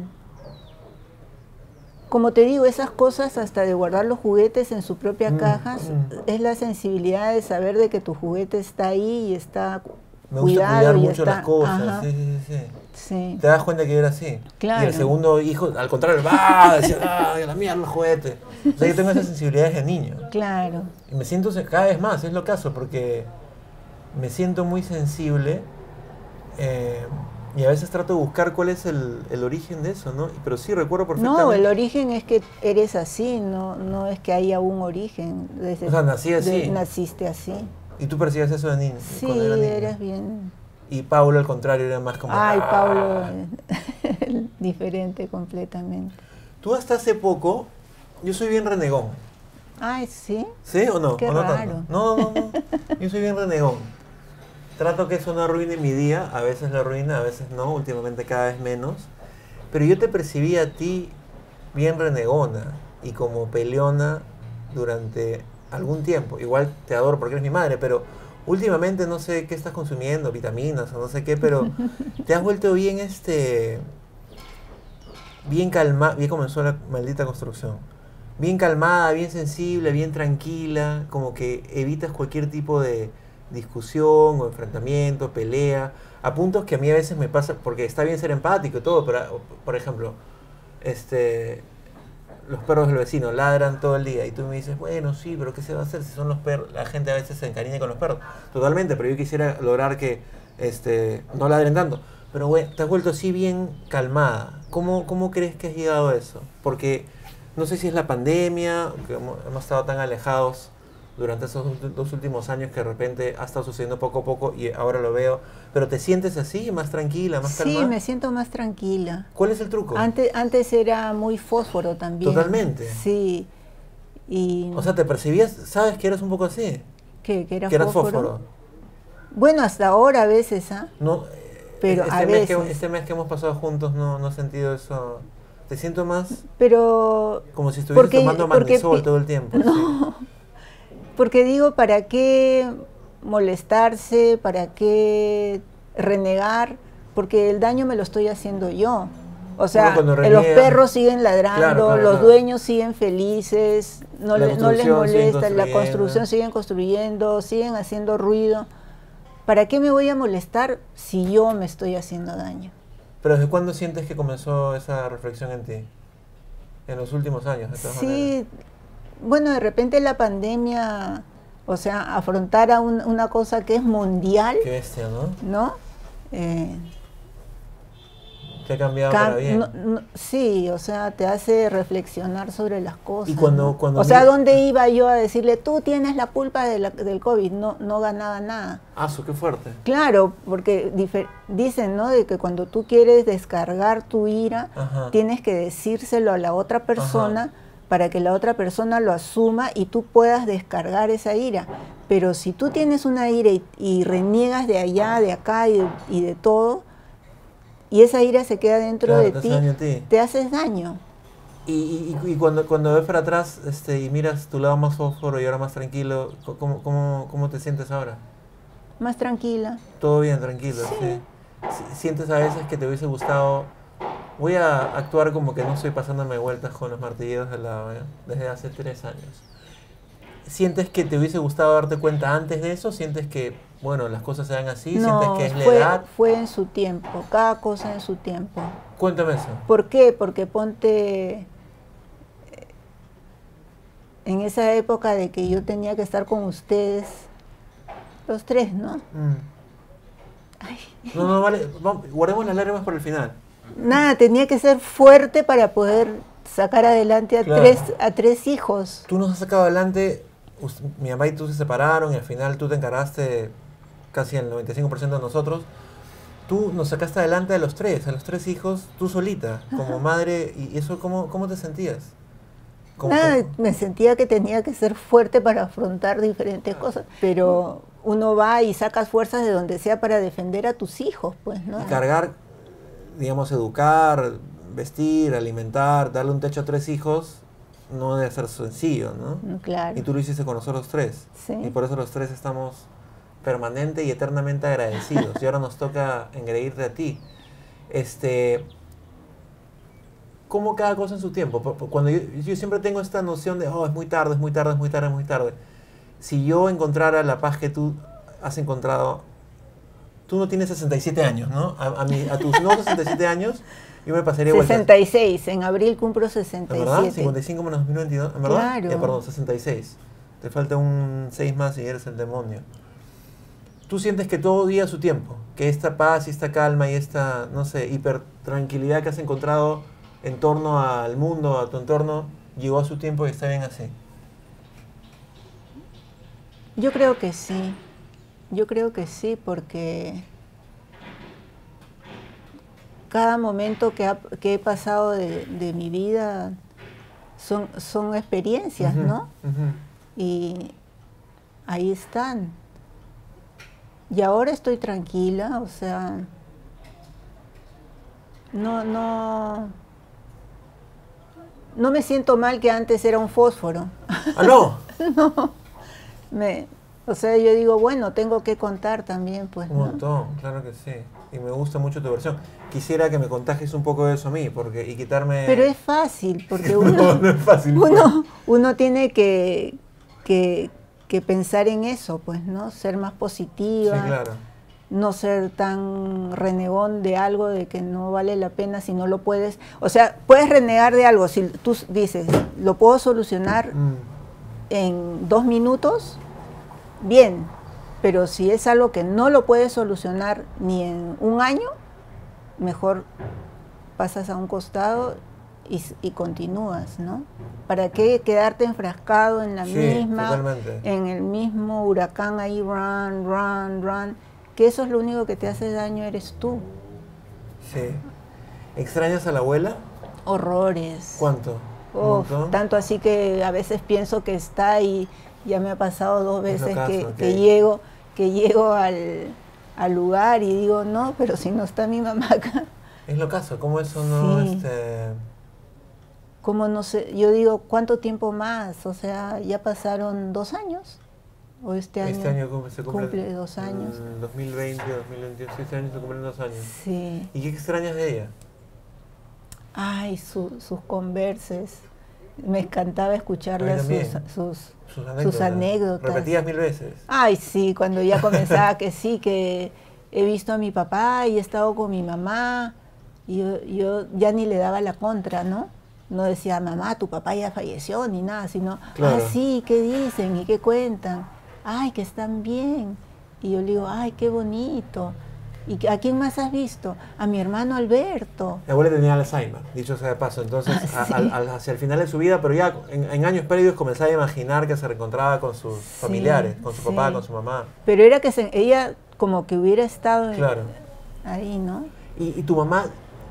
Como te digo, esas cosas, hasta de guardar los juguetes en su propia caja, es la sensibilidad de saber de que tu juguete está ahí y está Me gusta cuidado cuidar y mucho está... las cosas. Ajá, Sí. sí. ¿Te das cuenta que yo era así? Claro. Y el segundo hijo, al contrario, ¡ah! Decía, ¡ay, a la mierda el juguete! O sea, yo tengo esa sensibilidad desde niño. Claro. Y me siento cada vez más, es lo caso, porque me siento muy sensible y a veces trato de buscar cuál es el origen de eso, ¿no? Pero sí, recuerdo perfectamente. No, el origen es que eres así, no es que haya un origen. Desde, O sea, nací así. Naciste así. ¿Y tú percibías eso de niño? Sí, cuando era niño? eras bien... Y Paulo, al contrario, era más como... Ay, ¡ah! Pablo, diferente completamente. Tú hasta hace poco, yo soy bien renegón. Ay, ¿sí? ¿Sí o no? Qué ¿O no raro. tanto? No. Yo soy bien renegón. Trato que eso no arruine mi día. A veces lo arruina, a veces no. Últimamente cada vez menos. Pero yo te percibí a ti bien renegona y como peleona durante algún tiempo. Igual te adoro porque eres mi madre, pero últimamente no sé qué estás consumiendo, vitaminas o no sé qué, pero te has vuelto bien bien calmada. Bien comenzó la maldita construcción. Bien calmada, bien sensible, bien tranquila, como que evitas cualquier tipo de discusión o enfrentamiento, pelea, a puntos que a mí a veces me pasa, porque está bien ser empático y todo, pero por ejemplo, los perros del vecino ladran todo el día y tú me dices, bueno, sí, pero ¿qué se va a hacer si son los perros? La gente a veces se encariña con los perros, totalmente, pero yo quisiera lograr que no ladren tanto. Pero bueno, te has vuelto así bien calmada. ¿Cómo crees que has llegado a eso? Porque no sé si es la pandemia, que hemos estado tan alejados durante esos 2 últimos años que de repente ha estado sucediendo poco a poco y ahora lo veo. ¿Pero te sientes así, más tranquila, más calmada? Sí, me siento más tranquila. ¿Cuál es el truco? Antes era muy fósforo también. Totalmente. Sí. Y O sea, ¿te percibías, sabes que eras un poco así? que era Que eras fósforo. fósforo. Bueno, hasta ahora a veces, ¿ah? No, Pero a veces. Este mes que hemos pasado juntos no he sentido eso. Te siento más Pero como si estuvieras tomando porque magnesol todo el tiempo. No, porque digo, ¿para qué molestarse? ¿Para qué renegar? Porque el daño me lo estoy haciendo yo. O sea, Uno cuando los reniega- perros siguen ladrando, Claro, los claro. dueños siguen felices, no La les construcción siguen molesta, la construyendo. construcción siguen construyendo, siguen haciendo ruido. ¿Para qué me voy a molestar si yo me estoy haciendo daño? Pero ¿desde cuándo sientes que comenzó esa reflexión en ti? En los últimos años, de todas maneras. Sí, bueno, de repente la pandemia, o sea, afrontar a una cosa que es mundial, Qué bestia, ¿no? ¿no? Te ha cambiado para bien. Sí, o sea, te hace reflexionar sobre las cosas. Y cuando, ¿no? cuando o sea, ¿dónde iba yo a decirle, tú tienes la culpa del COVID? No ganaba nada. Qué fuerte. Claro, porque dicen, ¿no? De que cuando tú quieres descargar tu ira, Ajá. tienes que decírselo a la otra persona, Ajá, para que la otra persona lo asuma y tú puedas descargar esa ira. Pero si tú tienes una ira y reniegas de allá, de acá y de todo, y esa ira se queda dentro claro, de te hace daño a ti. te haces daño. Y cuando ves para atrás y miras tu lado más fósforo y ahora más tranquilo, ¿cómo te sientes ahora? Más tranquila. Todo bien, tranquilo, sí. ¿Sientes a veces que te hubiese gustado? Voy a actuar como que no estoy pasándome vueltas con los martilleros del lado, desde hace 3 años. ¿Sientes que te hubiese gustado darte cuenta antes de eso? ¿Sientes que, bueno, las cosas se dan así? ¿Sientes No, que es la edad? fue en su tiempo, cada cosa en su tiempo. Cuéntame eso. ¿Por qué? Porque ponte en esa época de que yo tenía que estar con ustedes, los 3, ¿no? Ay. No, vale, guardemos las lágrimas por el final. Nada, tenía que ser fuerte para poder sacar adelante a, Claro. a 3 hijos. Tú nos has sacado adelante, mi mamá y tú se separaron y al final tú te encargaste casi el 95% de nosotros. Tú nos sacaste adelante a los 3 hijos, tú solita, como madre, y eso, ¿cómo te sentías? Nada, me sentía que tenía que ser fuerte para afrontar diferentes cosas, pero uno va y sacas fuerzas de donde sea para defender a tus hijos, pues, ¿no? Y cargar, digamos, educar, vestir, alimentar, darle un techo a 3 hijos, no debe ser sencillo, ¿no? Claro. Y tú lo hiciste con nosotros 3. Sí. Y por eso los 3 estamos permanente y eternamente agradecidos. Y ahora nos toca engreírte a ti. Como cada cosa en su tiempo. Cuando yo siempre tengo esta noción de, es muy tarde, es muy tarde, es muy tarde, es muy tarde. Si yo encontrara la paz que tú has encontrado, tú no tienes 67 años, ¿no? A tus no 67 años, yo me pasaría vueltas. 66, en abril cumplo ¿En 67. verdad? 55 menos 2022, ¿en verdad? Claro. Perdón, 66. Te falta un 6 más y eres el demonio. Tú sientes que todo día a su tiempo, que esta paz y esta calma y esta, no sé, hiper tranquilidad que has encontrado en torno al mundo, a tu entorno, llegó a su tiempo y está bien así. Yo creo que sí. Yo creo que sí, porque cada momento que he pasado de mi vida son experiencias, ¿no? Y ahí están. Y ahora estoy tranquila, o sea, no me siento mal que antes era un fósforo. ¿Ah, no? No. O sea, yo digo, bueno, tengo que contar también, pues. Un montón, claro que sí. Y me gusta mucho tu versión. Quisiera que me contagies un poco de eso a mí, y quitarme... Pero es fácil, porque uno, no es fácil. uno tiene que pensar en eso, pues, ¿no? Ser más positiva. Sí, claro. No ser tan renegón de algo de que no vale la pena si no lo puedes. O sea, puedes renegar de algo si tú dices, lo puedo solucionar en 2 minutos, bien. Pero si es algo que no lo puedes solucionar ni en 1 año, mejor pasas a un costado y continúas, ¿no? ¿Para qué quedarte enfrascado en la misma, totalmente. en el mismo huracán ahí, run? Que eso es lo único que te hace daño, eres tú. Sí. ¿Extrañas a la abuela? Horrores. ¿Cuánto? Tanto así que a veces pienso que está y ya me ha pasado 2 veces que llego al lugar y digo, no, pero si no está mi mamá acá. Es lo caso, ¿cómo eso no? Sí. ¿Cómo no sé? Yo digo, ¿cuánto tiempo más? O sea, ya pasaron 2 años. ¿O este año se cumple 2 años? 2020, 2021, este año se cumplen 2 años. Sí. ¿Y qué extrañas de ella? Ay, sus converses. Me encantaba escucharle sus anécdotas. ¿Repetías 1000 veces? Ay, sí, cuando ya comenzaba que sí, que he visto a mi papá y he estado con mi mamá. Y yo ya ni le daba la contra, ¿no? No decía, mamá, tu papá ya falleció, ni nada, sino, claro. Sí, ¿qué dicen y qué cuentan? Ay, que están bien. Y yo le digo, ay, qué bonito. ¿Y a quién más has visto? A mi hermano Alberto. Mi abuela tenía Alzheimer, dicho sea de paso, entonces Sí. hacia el final de su vida, pero ya en años previos comenzaba a imaginar que se reencontraba con sus familiares, con su papá, sí. con su mamá. Pero era que ella como que hubiera estado Claro. ahí, ¿no? ¿Y tu mamá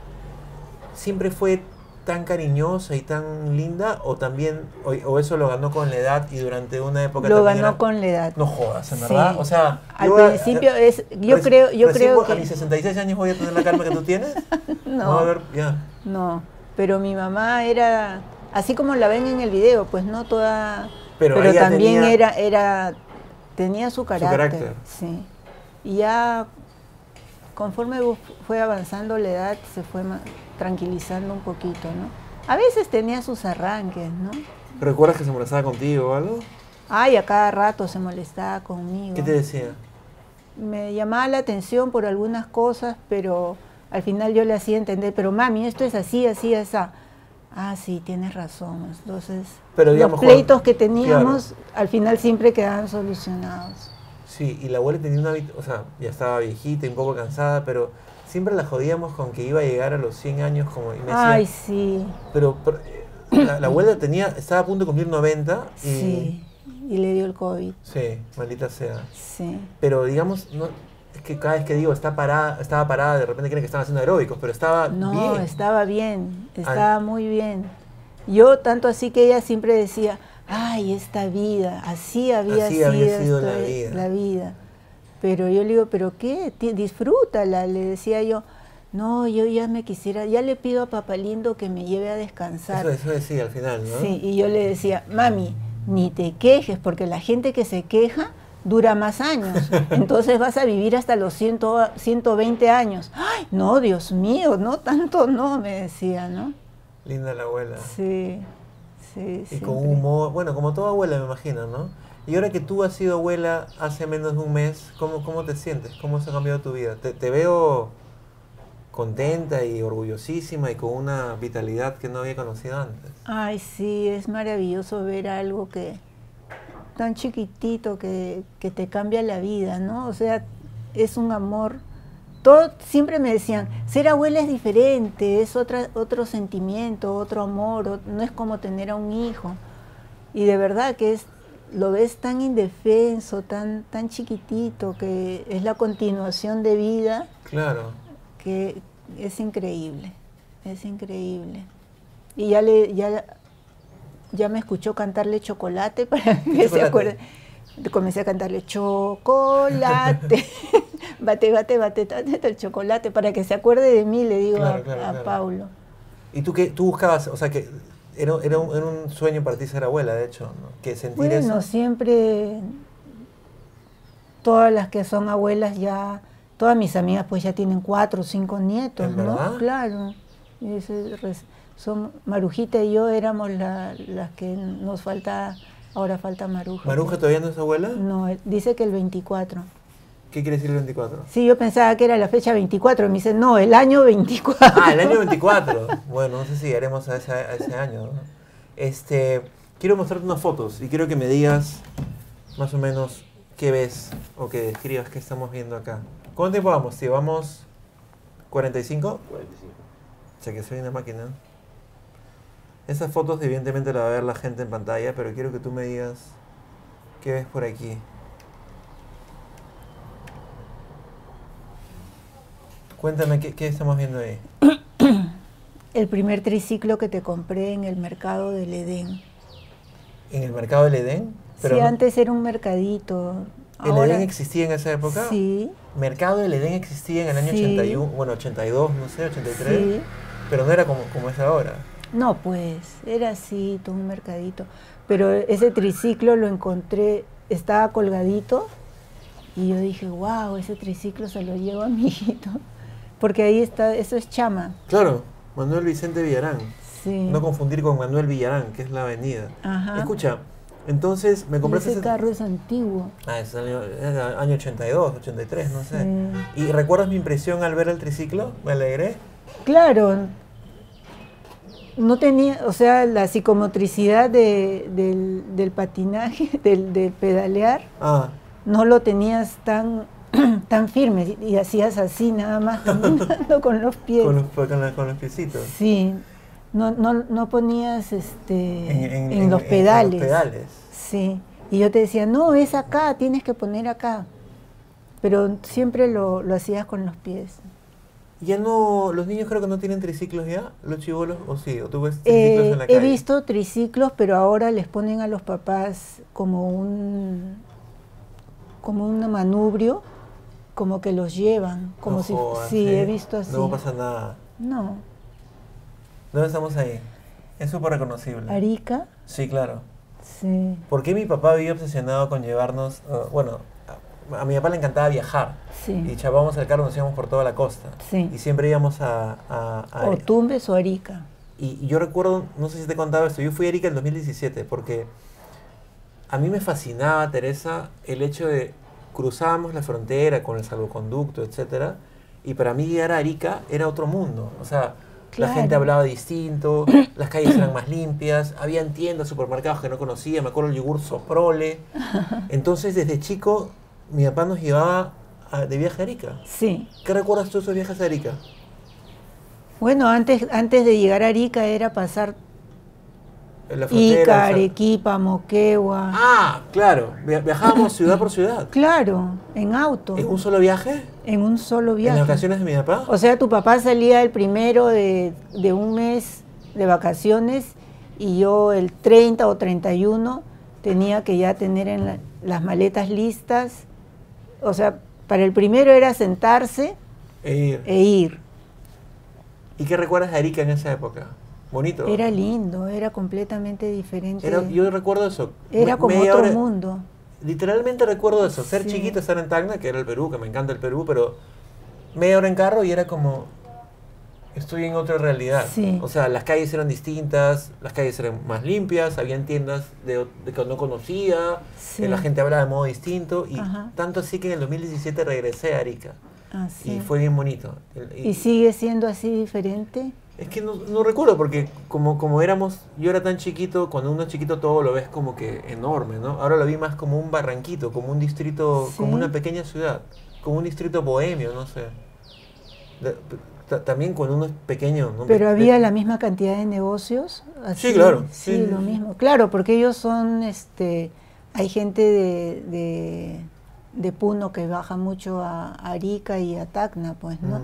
siempre fue tan cariñosa y tan linda o también, o eso lo ganó con la edad y durante una época Lo también ganó era- con la edad. No jodas, en Sí. verdad, o sea... Al yo principio yo creo a mis que 66 años voy a tener la calma que tú tienes. no. A ver, ya. No, pero mi mamá era, así como la ven en el video, pues no toda, Pero pero ella también tenía- tenía su carácter, carácter. sí. Y ya conforme fue avanzando la edad, se fue tranquilizando un poquito, ¿no? A veces tenía sus arranques, ¿no? ¿Recuerdas que se molestaba contigo o algo? Ay, a cada rato se molestaba conmigo. ¿Qué te decía? Me llamaba la atención por algunas cosas, pero al final yo le hacía entender, pero mami, esto es así, así, así. Ah, sí, tienes razón. Entonces, Pero, digamos, los pleitos que claro. teníamos, al final siempre quedaban solucionados. Sí, y la abuela tenía una... O sea, ya estaba viejita y un poco cansada, pero siempre la jodíamos con que iba a llegar a los 100 años como... Y me decía, Ay, sí, pero la abuela estaba a punto de cumplir 90 y... sí. Y le dio el COVID, Sí, maldita sea. sí. Pero digamos, no, es que cada vez que digo estaba parada, de repente creen que estaban haciendo aeróbicos, pero estaba No, bien. estaba bien, estaba muy bien. Yo, tanto así que ella siempre decía, ay, esta vida, así había sido la esto, vida. la vida. Pero yo le digo, ¿pero qué? Disfrútala, le decía yo. No, yo ya me quisiera, ya le pido a Papá Lindo que me lleve a descansar. Eso decía al final, ¿no? Sí, y yo le decía, mami, ni te quejes, porque la gente que se queja dura más años. Entonces vas a vivir hasta los 120 años. Ay, no, Dios mío, no tanto no, me decía, ¿no? Linda la abuela. Sí, sí, Y sí. con humor, bueno, como toda abuela me imagino, ¿no? Y ahora que tú has sido abuela hace menos de un mes, ¿cómo te sientes? ¿Cómo se ha cambiado tu vida? Te veo contenta y orgullosísima y con una vitalidad que no había conocido antes. Ay, sí, es maravilloso ver algo que tan chiquitito que te cambia la vida, ¿no? O sea, es un amor. Todo, siempre me decían, ser abuela es diferente, es otro sentimiento, otro amor, no es como tener a un hijo. Y de verdad que lo ves tan indefenso, tan chiquitito, que es la continuación de vida. Claro. Que es increíble, es increíble. Y ya me escuchó cantarle chocolate para que se acuerde. Comencé a cantarle chocolate, bate, bate, bate, bate el chocolate, para que se acuerde de mí, le digo a Paulo. ¿Y tú buscabas, o sea, que era un sueño para ti ser abuela, de hecho, ¿no? Que sentir eso? Bueno, siempre, todas las que son abuelas ya, todas mis amigas pues ya tienen 4 o 5 nietos, ¿En ¿no? verdad? Claro. Marujita y yo éramos las que nos falta, ahora falta Maruja. ¿Maruja todavía no es abuela? No, dice que el 24. ¿Qué quiere decir el 24? Sí, yo pensaba que era la fecha 24, me dice, no, el año 24. Ah, el año 24. Bueno, no sé si llegaremos a ese año, ¿no? Quiero mostrarte unas fotos y quiero que me digas más o menos qué ves o que describas qué estamos viendo acá. ¿Cuánto tiempo vamos, tío? ¿Vamos 45? 45. O sea que soy una máquina. Esas fotos evidentemente las va a ver la gente en pantalla, pero quiero que tú me digas qué ves por aquí. Cuéntame, ¿qué estamos viendo ahí? El primer triciclo que te compré en el mercado del Edén. ¿En el mercado del Edén? Sí, antes era un mercadito. ¿El Ahora, Edén existía en esa época? Sí. ¿Mercado del Edén existía en el año Sí. 81, bueno, 82, no sé, 83? Sí. Pero no era como es ahora. No, pues, era así, todo un mercadito. Pero ese triciclo lo encontré, estaba colgadito, y yo dije, wow, ese triciclo se lo llevo a mi hijito. Porque ahí está, eso es Chama. Claro, Manuel Vicente Villarán. Sí. No confundir con Manuel Villarán, que es la avenida. Ajá. Escucha, entonces me Y compraste ese carro es antiguo. Ah, es el año 82, 83, no sé. Sí. ¿Y recuerdas mi impresión al ver el triciclo? Me alegré. Claro, no tenía, o sea, la psicomotricidad del patinaje, del pedalear, Ah, no lo tenías tan tan firmes y hacías así nada más caminando con los pies. Con los piecitos. Sí, no ponías en los pedales. En los pedales. Sí, y yo te decía, no, es acá, tienes que poner acá. Pero siempre lo hacías con los pies. Ya no, los niños creo que no tienen triciclos ya, los chibolos, o sí, o tú ves triciclos en la calle. He visto triciclos, pero ahora les ponen a los papás como un manubrio, como que los llevan, como No si jodas, sí, he visto así. No pasa nada. No. ¿Dónde estamos ahí? Es súper reconocible. ¿Arica? Sí, claro. Sí. ¿Por qué mi papá vivía obsesionado con llevarnos, bueno, a mi papá le encantaba viajar. Sí. Y chapábamos el carro, nos íbamos por toda la costa. Sí. Y siempre íbamos a O Tumbes o Arica. Y yo recuerdo, no sé si te he contado esto, yo fui a Arica en 2017 porque a mí me fascinaba, Teresa, el hecho de cruzábamos la frontera con el salvoconducto, etcétera, y para mí llegar a Arica era otro mundo. O sea, Claro. la gente hablaba distinto, las calles eran más limpias, habían tiendas, supermercados que no conocía, me acuerdo el yogur Soprole. Entonces, desde chico, mi papá nos llevaba de viaje a Arica. Sí. ¿Qué recuerdas tú de esos viajes a Arica? Bueno, antes de llegar a Arica era pasar En la frontera. Ica, o sea- Arequipa, Moquegua. Ah, claro, viajábamos ciudad por ciudad. Claro, en auto, ¿En un solo viaje? en un solo ¿En viaje. las vacaciones de mi papá? O sea, tu papá salía el primero de un mes de vacaciones y yo el 30 o 31 tenía que ya tener las maletas listas. O sea, para el primero era sentarse Ir. e ir. ¿Y qué recuerdas de Arica en esa época? Bonito. Era lindo, era completamente diferente. Yo recuerdo eso. Era como Media otro hora- mundo. Literalmente recuerdo eso. Ser Sí. chiquito, estar en Tacna, que era el Perú, que me encanta el Perú, pero media hora en carro y era como... Estoy en otra realidad. Sí. O sea, las calles eran distintas, las calles eran más limpias, habían tiendas de que no conocía, Sí. la gente hablaba de modo distinto, y Ajá. tanto así que en el 2017 regresé a Arica. Así. Y fue bien bonito. ¿Y sigue siendo así diferente? Es que no recuerdo, porque como éramos, yo era tan chiquito, cuando uno es chiquito todo lo ves como que enorme, ¿no? Ahora lo vi más como un barranquito, como un distrito, Sí. como una pequeña ciudad, como un distrito bohemio, no sé. También cuando uno es pequeño, ¿no? ¿Pero había la misma cantidad de negocios? Sí, claro. Sí, Sí, lo sí, sí. mismo. Claro, porque ellos son, hay gente de Puno que baja mucho a Arica y a Tacna, pues, ¿no?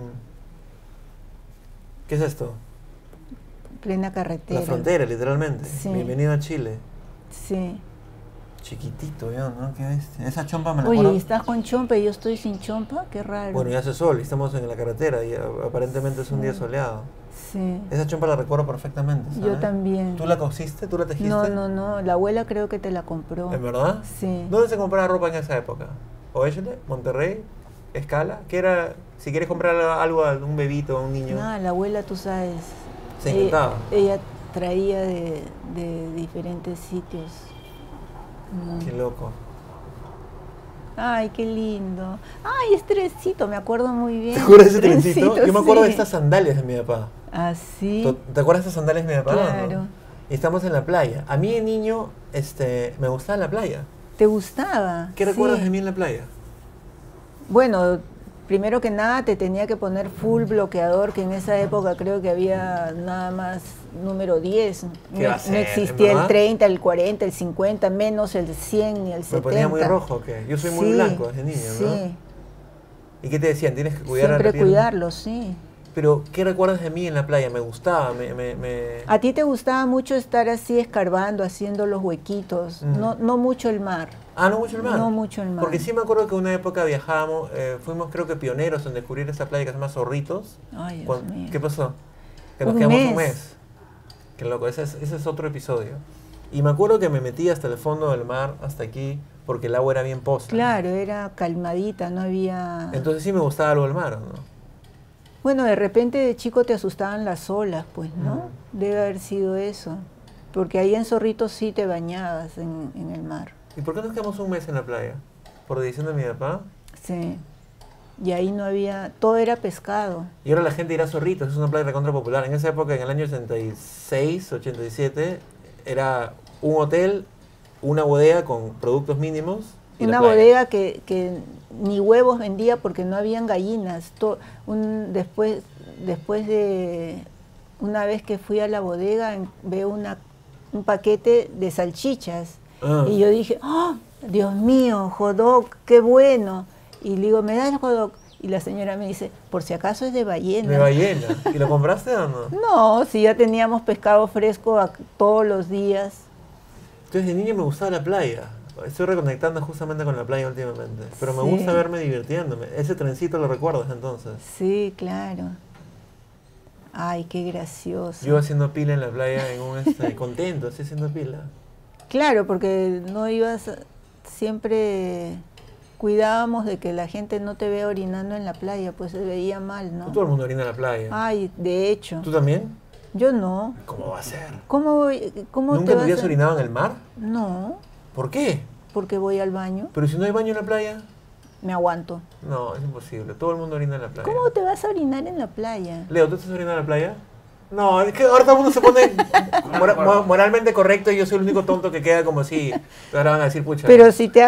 ¿Qué es esto? Plena carretera. La frontera, literalmente. Sí. Bienvenido a Chile. Sí. Chiquitito yo, ¿no? ¿Qué bestia? Esa chompa me la Oye, acuerdo. ¿y estás con chompa y yo estoy sin chompa? Qué raro. Bueno, ya hace sol y estamos en la carretera y aparentemente es un día soleado. Sí. Esa chompa la recuerdo perfectamente, ¿sabes? Yo también. ¿Tú la cosiste? ¿Tú la tejiste? No. La abuela creo que te la compró. ¿En verdad? Sí. ¿Dónde se compraba ropa en esa época? ¿Oéchale? ¿Monterrey? ¿Escala? ¿Qué era? Si quieres comprar algo a un bebito, a un niño. Nada, la abuela, tú sabes. Se inventaba. Ella traía de diferentes sitios. Qué loco. Ay, qué lindo. Ay, es trencito, me acuerdo muy bien. ¿Te acuerdas de ese trencito? Yo me acuerdo de sí. estas sandalias de mi papá. Ah, sí. ¿Te acuerdas de estas sandalias de mi papá? Claro. ¿No? Y estamos en la playa. A mí de niño me gustaba la playa. ¿Te gustaba? ¿Qué recuerdas Sí. de mí en la playa? Bueno, primero que nada te tenía que poner full bloqueador, que en esa época creo que había nada más número 10. ¿Qué va a No ser, existía verdad? el 30, el 40, el 50, menos el 100 ni el 70. ¿Me ponía muy rojo o qué? Yo soy muy Sí, blanco desde niño, ¿no? Sí, ¿Y qué te decían? Tienes que cuidar a la siempre piel. cuidarlo, sí. Pero, ¿qué recuerdas de mí en la playa? Me gustaba, ¿A ti te gustaba mucho estar así escarbando, haciendo los huequitos? Mm. No mucho el mar. Ah, no mucho el mar. No mucho el mar. Porque sí me acuerdo que una época viajábamos, fuimos creo que pioneros en descubrir esa playa que se llama Zorritos. Ay, Dios mío. ¿Qué pasó? Que nos Un quedamos mes. un mes. Qué loco, ese es otro episodio. Y me acuerdo que me metí hasta el fondo del mar, hasta aquí, porque el agua era bien poza. Claro, era calmadita, no había... Entonces sí me gustaba algo del mar, ¿no? Bueno, de repente de chico te asustaban las olas, pues, ¿no? Debe haber sido eso. Porque ahí en Zorritos sí te bañabas en el mar. ¿Y por qué nos quedamos un mes en la playa? ¿Por decisión de mi papá? Sí. Y ahí no había... Todo era pescado. Y ahora la gente irá a Zorritos, es una playa recontra popular. En esa época, en el año 86, 87, era un hotel, una bodega con productos mínimos. Y Una la playa. bodega que ni huevos vendía porque no habían gallinas. Después de una vez que fui a la bodega, veo un paquete de salchichas. Y yo dije, ¡oh, Dios mío, hot dog, qué bueno! Y le digo, ¿me das el hot dog? Y la señora me dice, por si acaso es de ballena. ¿De ballena? ¿Y lo compraste o no? No, si ya teníamos pescado fresco todos los días. Entonces de niño me gustaba la playa. Estoy reconectando justamente con la playa últimamente. Pero me gusta verme divirtiéndome. Ese trencito lo recuerdas entonces. Sí, claro. Ay, qué gracioso. Yo haciendo pila en la playa, contento, así haciendo pila. Claro, porque no ibas, siempre cuidábamos de que la gente no te vea orinando en la playa, pues se veía mal, ¿no? Todo el mundo orina en la playa. Ay, de hecho. ¿Tú también? Yo no. ¿Cómo va a ser? ¿Cómo ¿Nunca te habías orinado en el mar? No. ¿Por qué? Porque voy al baño. ¿Pero si no hay baño en la playa? Me aguanto. No, es imposible. Todo el mundo orina en la playa. ¿Cómo te vas a orinar en la playa? Leo, ¿tú estás orinando en la playa? No, es que ahora todo el mundo se pone moralmente correcto y yo soy el único tonto que queda como así. Ahora van a decir, pucha. Pero si te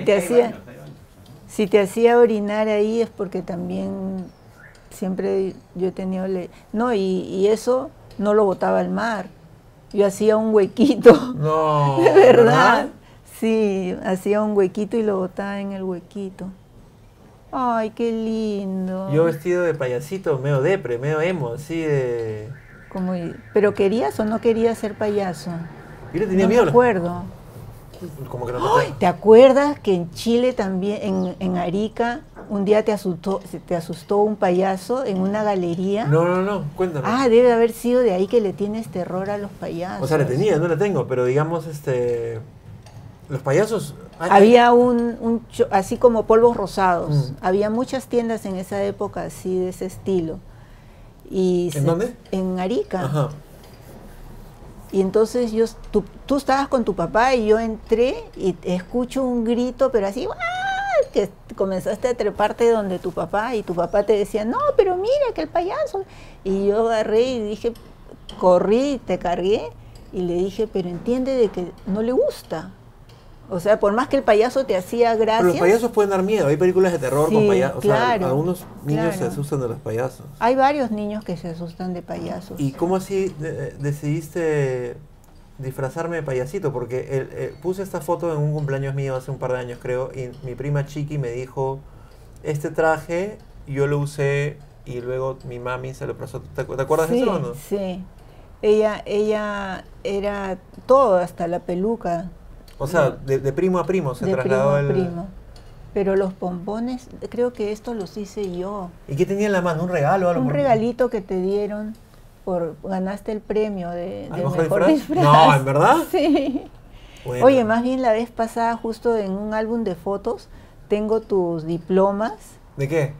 hacía orinar ahí es porque también siempre yo he tenido... No, y eso no lo botaba al mar. Yo hacía un huequito. No. De verdad. Sí, hacía un huequito y lo botaba en el huequito. Ay, qué lindo. Yo vestido de payasito, medio depre, medio emo, así de... ¿Pero querías o no querías ser payaso? Yo le tenía no miedo. No me acuerdo. Como que no te... ¿Te acuerdas que en Chile también, en Arica, un día te asustó un payaso en una galería? No, cuéntame. Ah, debe haber sido de ahí que le tienes terror a los payasos. O sea, le tenía, no le tengo, pero digamos, los payasos... Había así como polvos rosados. Había muchas tiendas en esa época así, de ese estilo. ¿En dónde? En Arica. Ajá. Y entonces tú estabas con tu papá y yo entré y escucho un grito, pero así, ¡ah!, que comenzaste a treparte donde tu papá y tu papá te decía, no, pero mira que el payaso. Y yo agarré y dije, corrí, te cargué y le dije, pero entiende de que no le gusta. O sea, por más que el payaso te hacía gracia. Pero los payasos pueden dar miedo. Hay películas de terror con payasos. Claro, o sea, algunos niños se asustan de los payasos. Hay varios niños que se asustan de payasos. ¿Y cómo así decidiste disfrazarme de payasito? Porque puse esta foto en un cumpleaños mío hace un par de años, creo, y mi prima Chiqui me dijo, este traje yo lo usé y luego mi mami se lo prestó. ¿Te acuerdas de eso o no? Sí. Ella era todo, hasta la peluca. O sea, de primo a primo se trasladó el... primo. Pero los pompones, creo que estos los hice yo. ¿Y qué tenía en la mano? ¿Un regalo? Un regalito que te dieron ganaste el premio de mejor disfraz. No, ¿en verdad? Sí. Bueno. Oye, más bien la vez pasada, justo en un álbum de fotos, tengo tus diplomas. ¿De qué?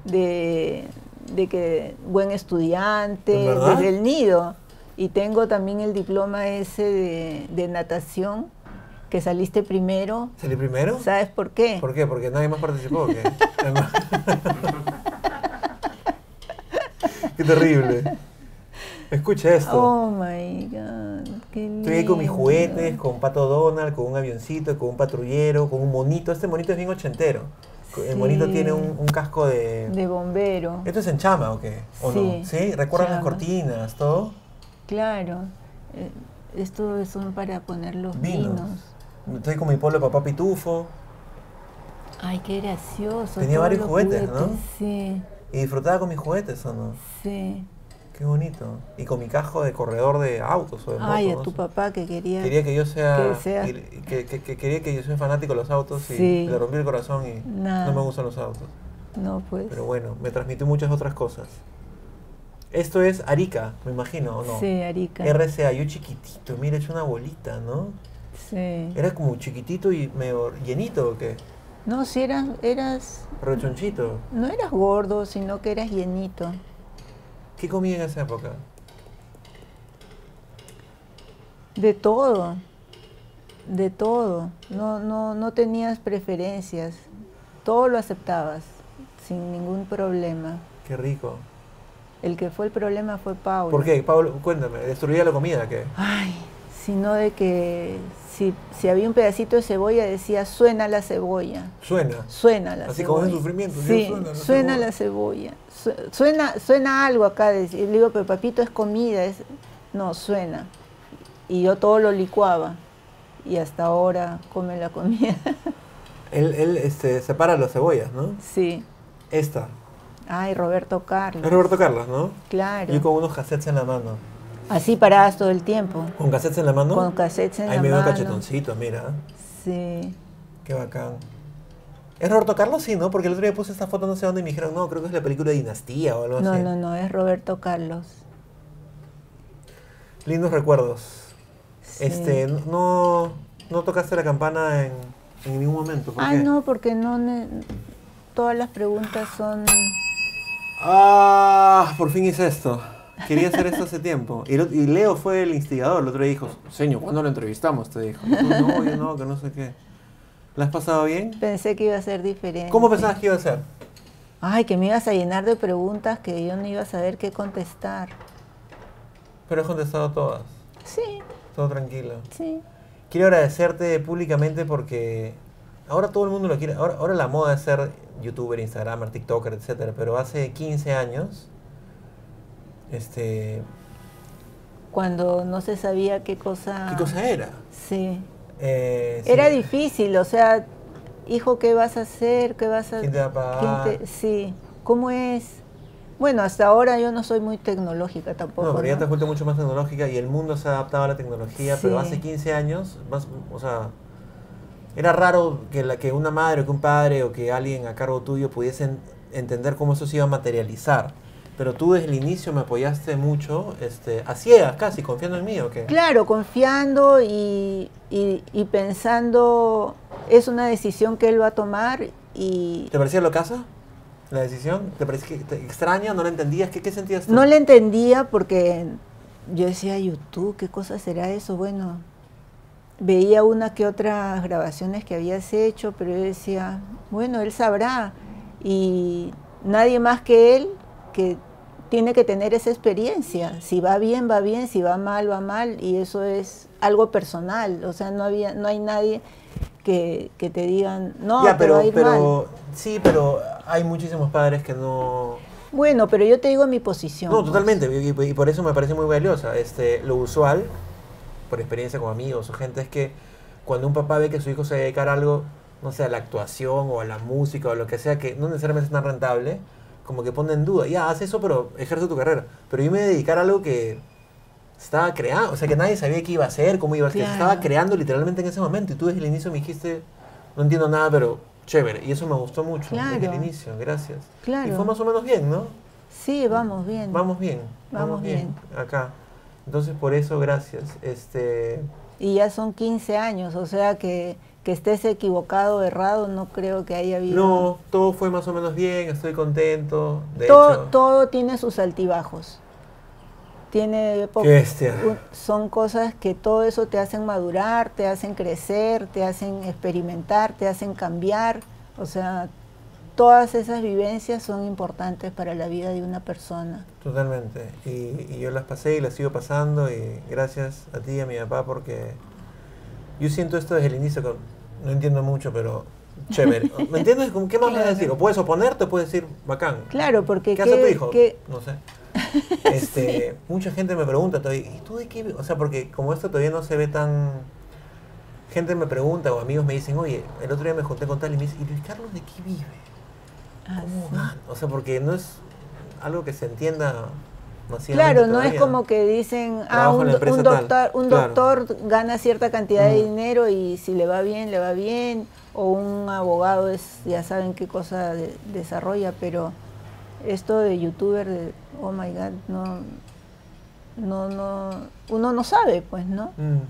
De que buen estudiante, desde el nido. Y tengo también el diploma ese de natación, que saliste primero. ¿Salí primero? ¿Sabes por qué? ¿Por qué? ¿Porque nadie más participó? ¿Qué? Qué terrible. Escucha esto. Oh my God, qué lindo. Estoy ahí con mis juguetes, con Pato Donald, con un avioncito, con un patrullero, con un monito. Este monito es bien ochentero. Sí. El monito tiene un casco de bombero. ¿Esto es en chama o qué? ¿O sí, no? ¿Sí? ¿Recuerdan las cortinas, todo? Claro. Estos son para poner los vinos. Estoy con mi pueblo de papá Pitufo. Ay, qué gracioso. Tenía varios juguetes, ¿no? Sí. ¿Y disfrutaba con mis juguetes o no? Sí. Qué bonito. Y con mi cajo de corredor de autos o de motos. Ay, a tu papá que quería que yo sea... Que quería que yo sea fanático de los autos y le rompí el corazón y no me gustan los autos. No, pues. Pero bueno, me transmitió muchas otras cosas. Esto es Arica, me imagino, ¿o no? Sí, Arica. RCA, yo chiquitito, mira, hecho una bolita, ¿no? Sí. ¿Era como chiquitito y medio llenito o qué? No, si eras... Rechonchito. No eras gordo, sino que eras llenito. ¿Qué comía en esa época? De todo. De todo. No tenías preferencias. Todo lo aceptabas, sin ningún problema. Qué rico. El que fue el problema fue Pablo. ¿Por qué? Pablo, cuéntame, ¿destruía la comida qué? Ay, sino de que si había un pedacito de cebolla decía suena la cebolla. Suena. Suena la Así cebolla. como en sufrimiento. Sí, suena la cebolla. Suena algo acá. Y le digo, pero papito, es comida. No, suena. Y yo todo lo licuaba. Y hasta ahora come la comida. Él separa las cebollas, ¿no? Sí. Esta. Ay, Roberto Carlos. Es Roberto Carlos, ¿no? Claro. Yo con unos cassettes en la mano. Así paradas todo el tiempo. ¿Con cassettes en la mano? Con cassettes en Ahí la me veo mano. cachetoncito, mira. Sí. Qué bacán. ¿Es Roberto Carlos? Sí, ¿no? Porque el otro día puse esta foto no sé dónde y me dijeron, no, creo que es la película de Dinastía o algo así. No, es Roberto Carlos. Lindos recuerdos. Sí. No tocaste la campana en ningún momento. ¿Por qué? No, porque todas las preguntas son... Por fin hice esto. Quería hacer esto hace tiempo. Y Leo fue el instigador. El otro día dijo, señor, ¿cuándo lo entrevistamos? Te dijo. No, yo no, que no sé qué. ¿La has pasado bien? Pensé que iba a ser diferente. ¿Cómo pensabas que iba a ser? Ay, que me ibas a llenar de preguntas que yo no iba a saber qué contestar. Pero has contestado todas. Sí, Todo tranquilo. sí. Quiero agradecerte públicamente porque ahora todo el mundo lo quiere. Ahora la moda es ser youtuber, instagramer, tiktoker, etcétera. Pero hace 15 años, Cuando no se sabía qué cosa... ¿qué cosa era? Sí. Sí. Era difícil, o sea, hijo, ¿qué vas a hacer? ¿Qué vas a... ¿Quién te va a pagar? Sí. ¿Cómo es? Bueno, hasta ahora yo no soy muy tecnológica tampoco. No, pero ya ¿no? te has vuelto mucho más tecnológica y el mundo se ha adaptado a la tecnología, Sí. pero hace 15 años, o sea, era raro que una madre o que un padre o que alguien a cargo tuyo pudiesen entender cómo eso se iba a materializar. Pero tú desde el inicio me apoyaste mucho, a ciegas casi, confiando en mí, ¿o qué? Claro, confiando y pensando, es una decisión que él va a tomar y... ¿Te parecía locaza la decisión? ¿Te parecía extraña? ¿No la entendías? ¿Qué sentías tú? No le entendía porque yo decía, YouTube, ¿qué cosa será eso? Bueno, veía una que otras grabaciones que habías hecho, pero yo decía, bueno, él sabrá. Y nadie más que él que tiene que tener esa experiencia. Si va bien, si va mal, y eso es algo personal. O sea, no hay nadie que te digan, no, Ya, pero va a ir mal. Sí, pero hay muchísimos padres que no... Bueno, pero yo te digo mi posición. No, pues. totalmente, y por eso me parece muy valiosa. Lo usual, por experiencia con amigos o gente, es que cuando un papá ve que su hijo se dedica a algo, no sé, a la actuación o a la música o lo que sea, que no necesariamente es tan rentable, como que pone en duda, ya, haz eso, pero ejerce tu carrera. Pero yo me voy a dedicar a algo que estaba creando, o sea, que nadie sabía qué iba a hacer, cómo iba a ser, que se estaba creando literalmente en ese momento. Y tú desde el inicio me dijiste, no entiendo nada, pero chévere. Y eso me gustó mucho desde el inicio, gracias. Claro. Y fue más o menos bien, ¿no? Sí, vamos bien. Vamos bien. Vamos bien. Acá. Entonces, por eso, gracias. Y ya son 15 años, o sea que estés equivocado o errado, no creo que haya habido... No, todo fue más o menos bien, estoy contento. De hecho, todo tiene sus altibajos. Tiene qué bestia. son cosas que todo eso te hacen madurar, te hacen crecer, te hacen experimentar, te hacen cambiar. O sea, todas esas vivencias son importantes para la vida de una persona. Totalmente. Y yo las pasé y las sigo pasando y gracias a ti y a mi papá porque yo siento esto desde el inicio, que no entiendo mucho, pero chévere. ¿Me entiendes? ¿Qué más me vas a decir? O puedes oponerte o puedes decir bacán. Claro, porque... ¿Qué hace tu hijo? No sé. Sí. Mucha gente me pregunta todavía, ¿y tú de qué? O sea, porque como esto todavía no se ve tan... Gente me pregunta o amigos me dicen, oye, el otro día me junté con tal y me dice, ¿y Luis Carlos de qué vive? ¿Cómo gana? O sea, porque no es algo que se entienda Claro, no es como que dicen, un doctor gana cierta cantidad de dinero y si le va bien, o un abogado ya saben qué cosa desarrolla, pero esto de youtuber, oh my God, uno no sabe, pues, ¿no?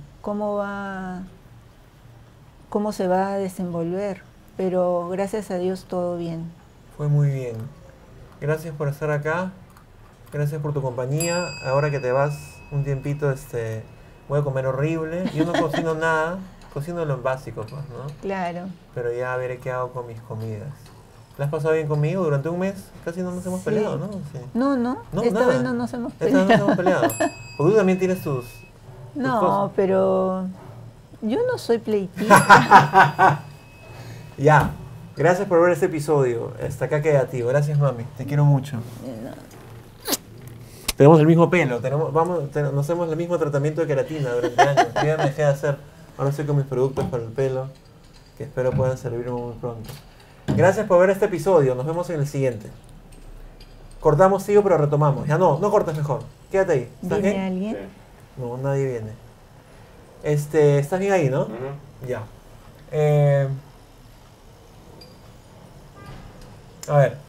Cómo se va a desenvolver, pero gracias a Dios todo bien. Fue muy bien. Gracias por estar acá. Gracias por tu compañía. Ahora que te vas un tiempito, voy a comer horrible. Yo no cocino nada, cocino lo básico, pues, ¿no? Claro. Pero ya veré qué hago con mis comidas. ¿La has pasado bien conmigo durante un mes? Casi no nos hemos peleado, ¿no? Sí. No, esta vez no nos hemos peleado. Esta vez no nos hemos peleado. Porque tú también tienes No, cosas. pero yo no soy pleitista. Ya. Gracias por ver este episodio. Hasta acá queda, tío. Gracias, mami. Te quiero mucho. Tenemos el mismo pelo. Nos hacemos el mismo tratamiento de queratina durante años. Yo ya me dejé de hacer. Ahora estoy con mis productos para el pelo, que espero puedan servirme muy pronto. Gracias por ver este episodio. Nos vemos en el siguiente. Cortamos, tío, pero retomamos. Ya no cortes mejor. Quédate ahí. ¿Estás ¿Viene bien? alguien? No, nadie viene. ¿Estás bien ahí, no? Ujú. Ya. A ver.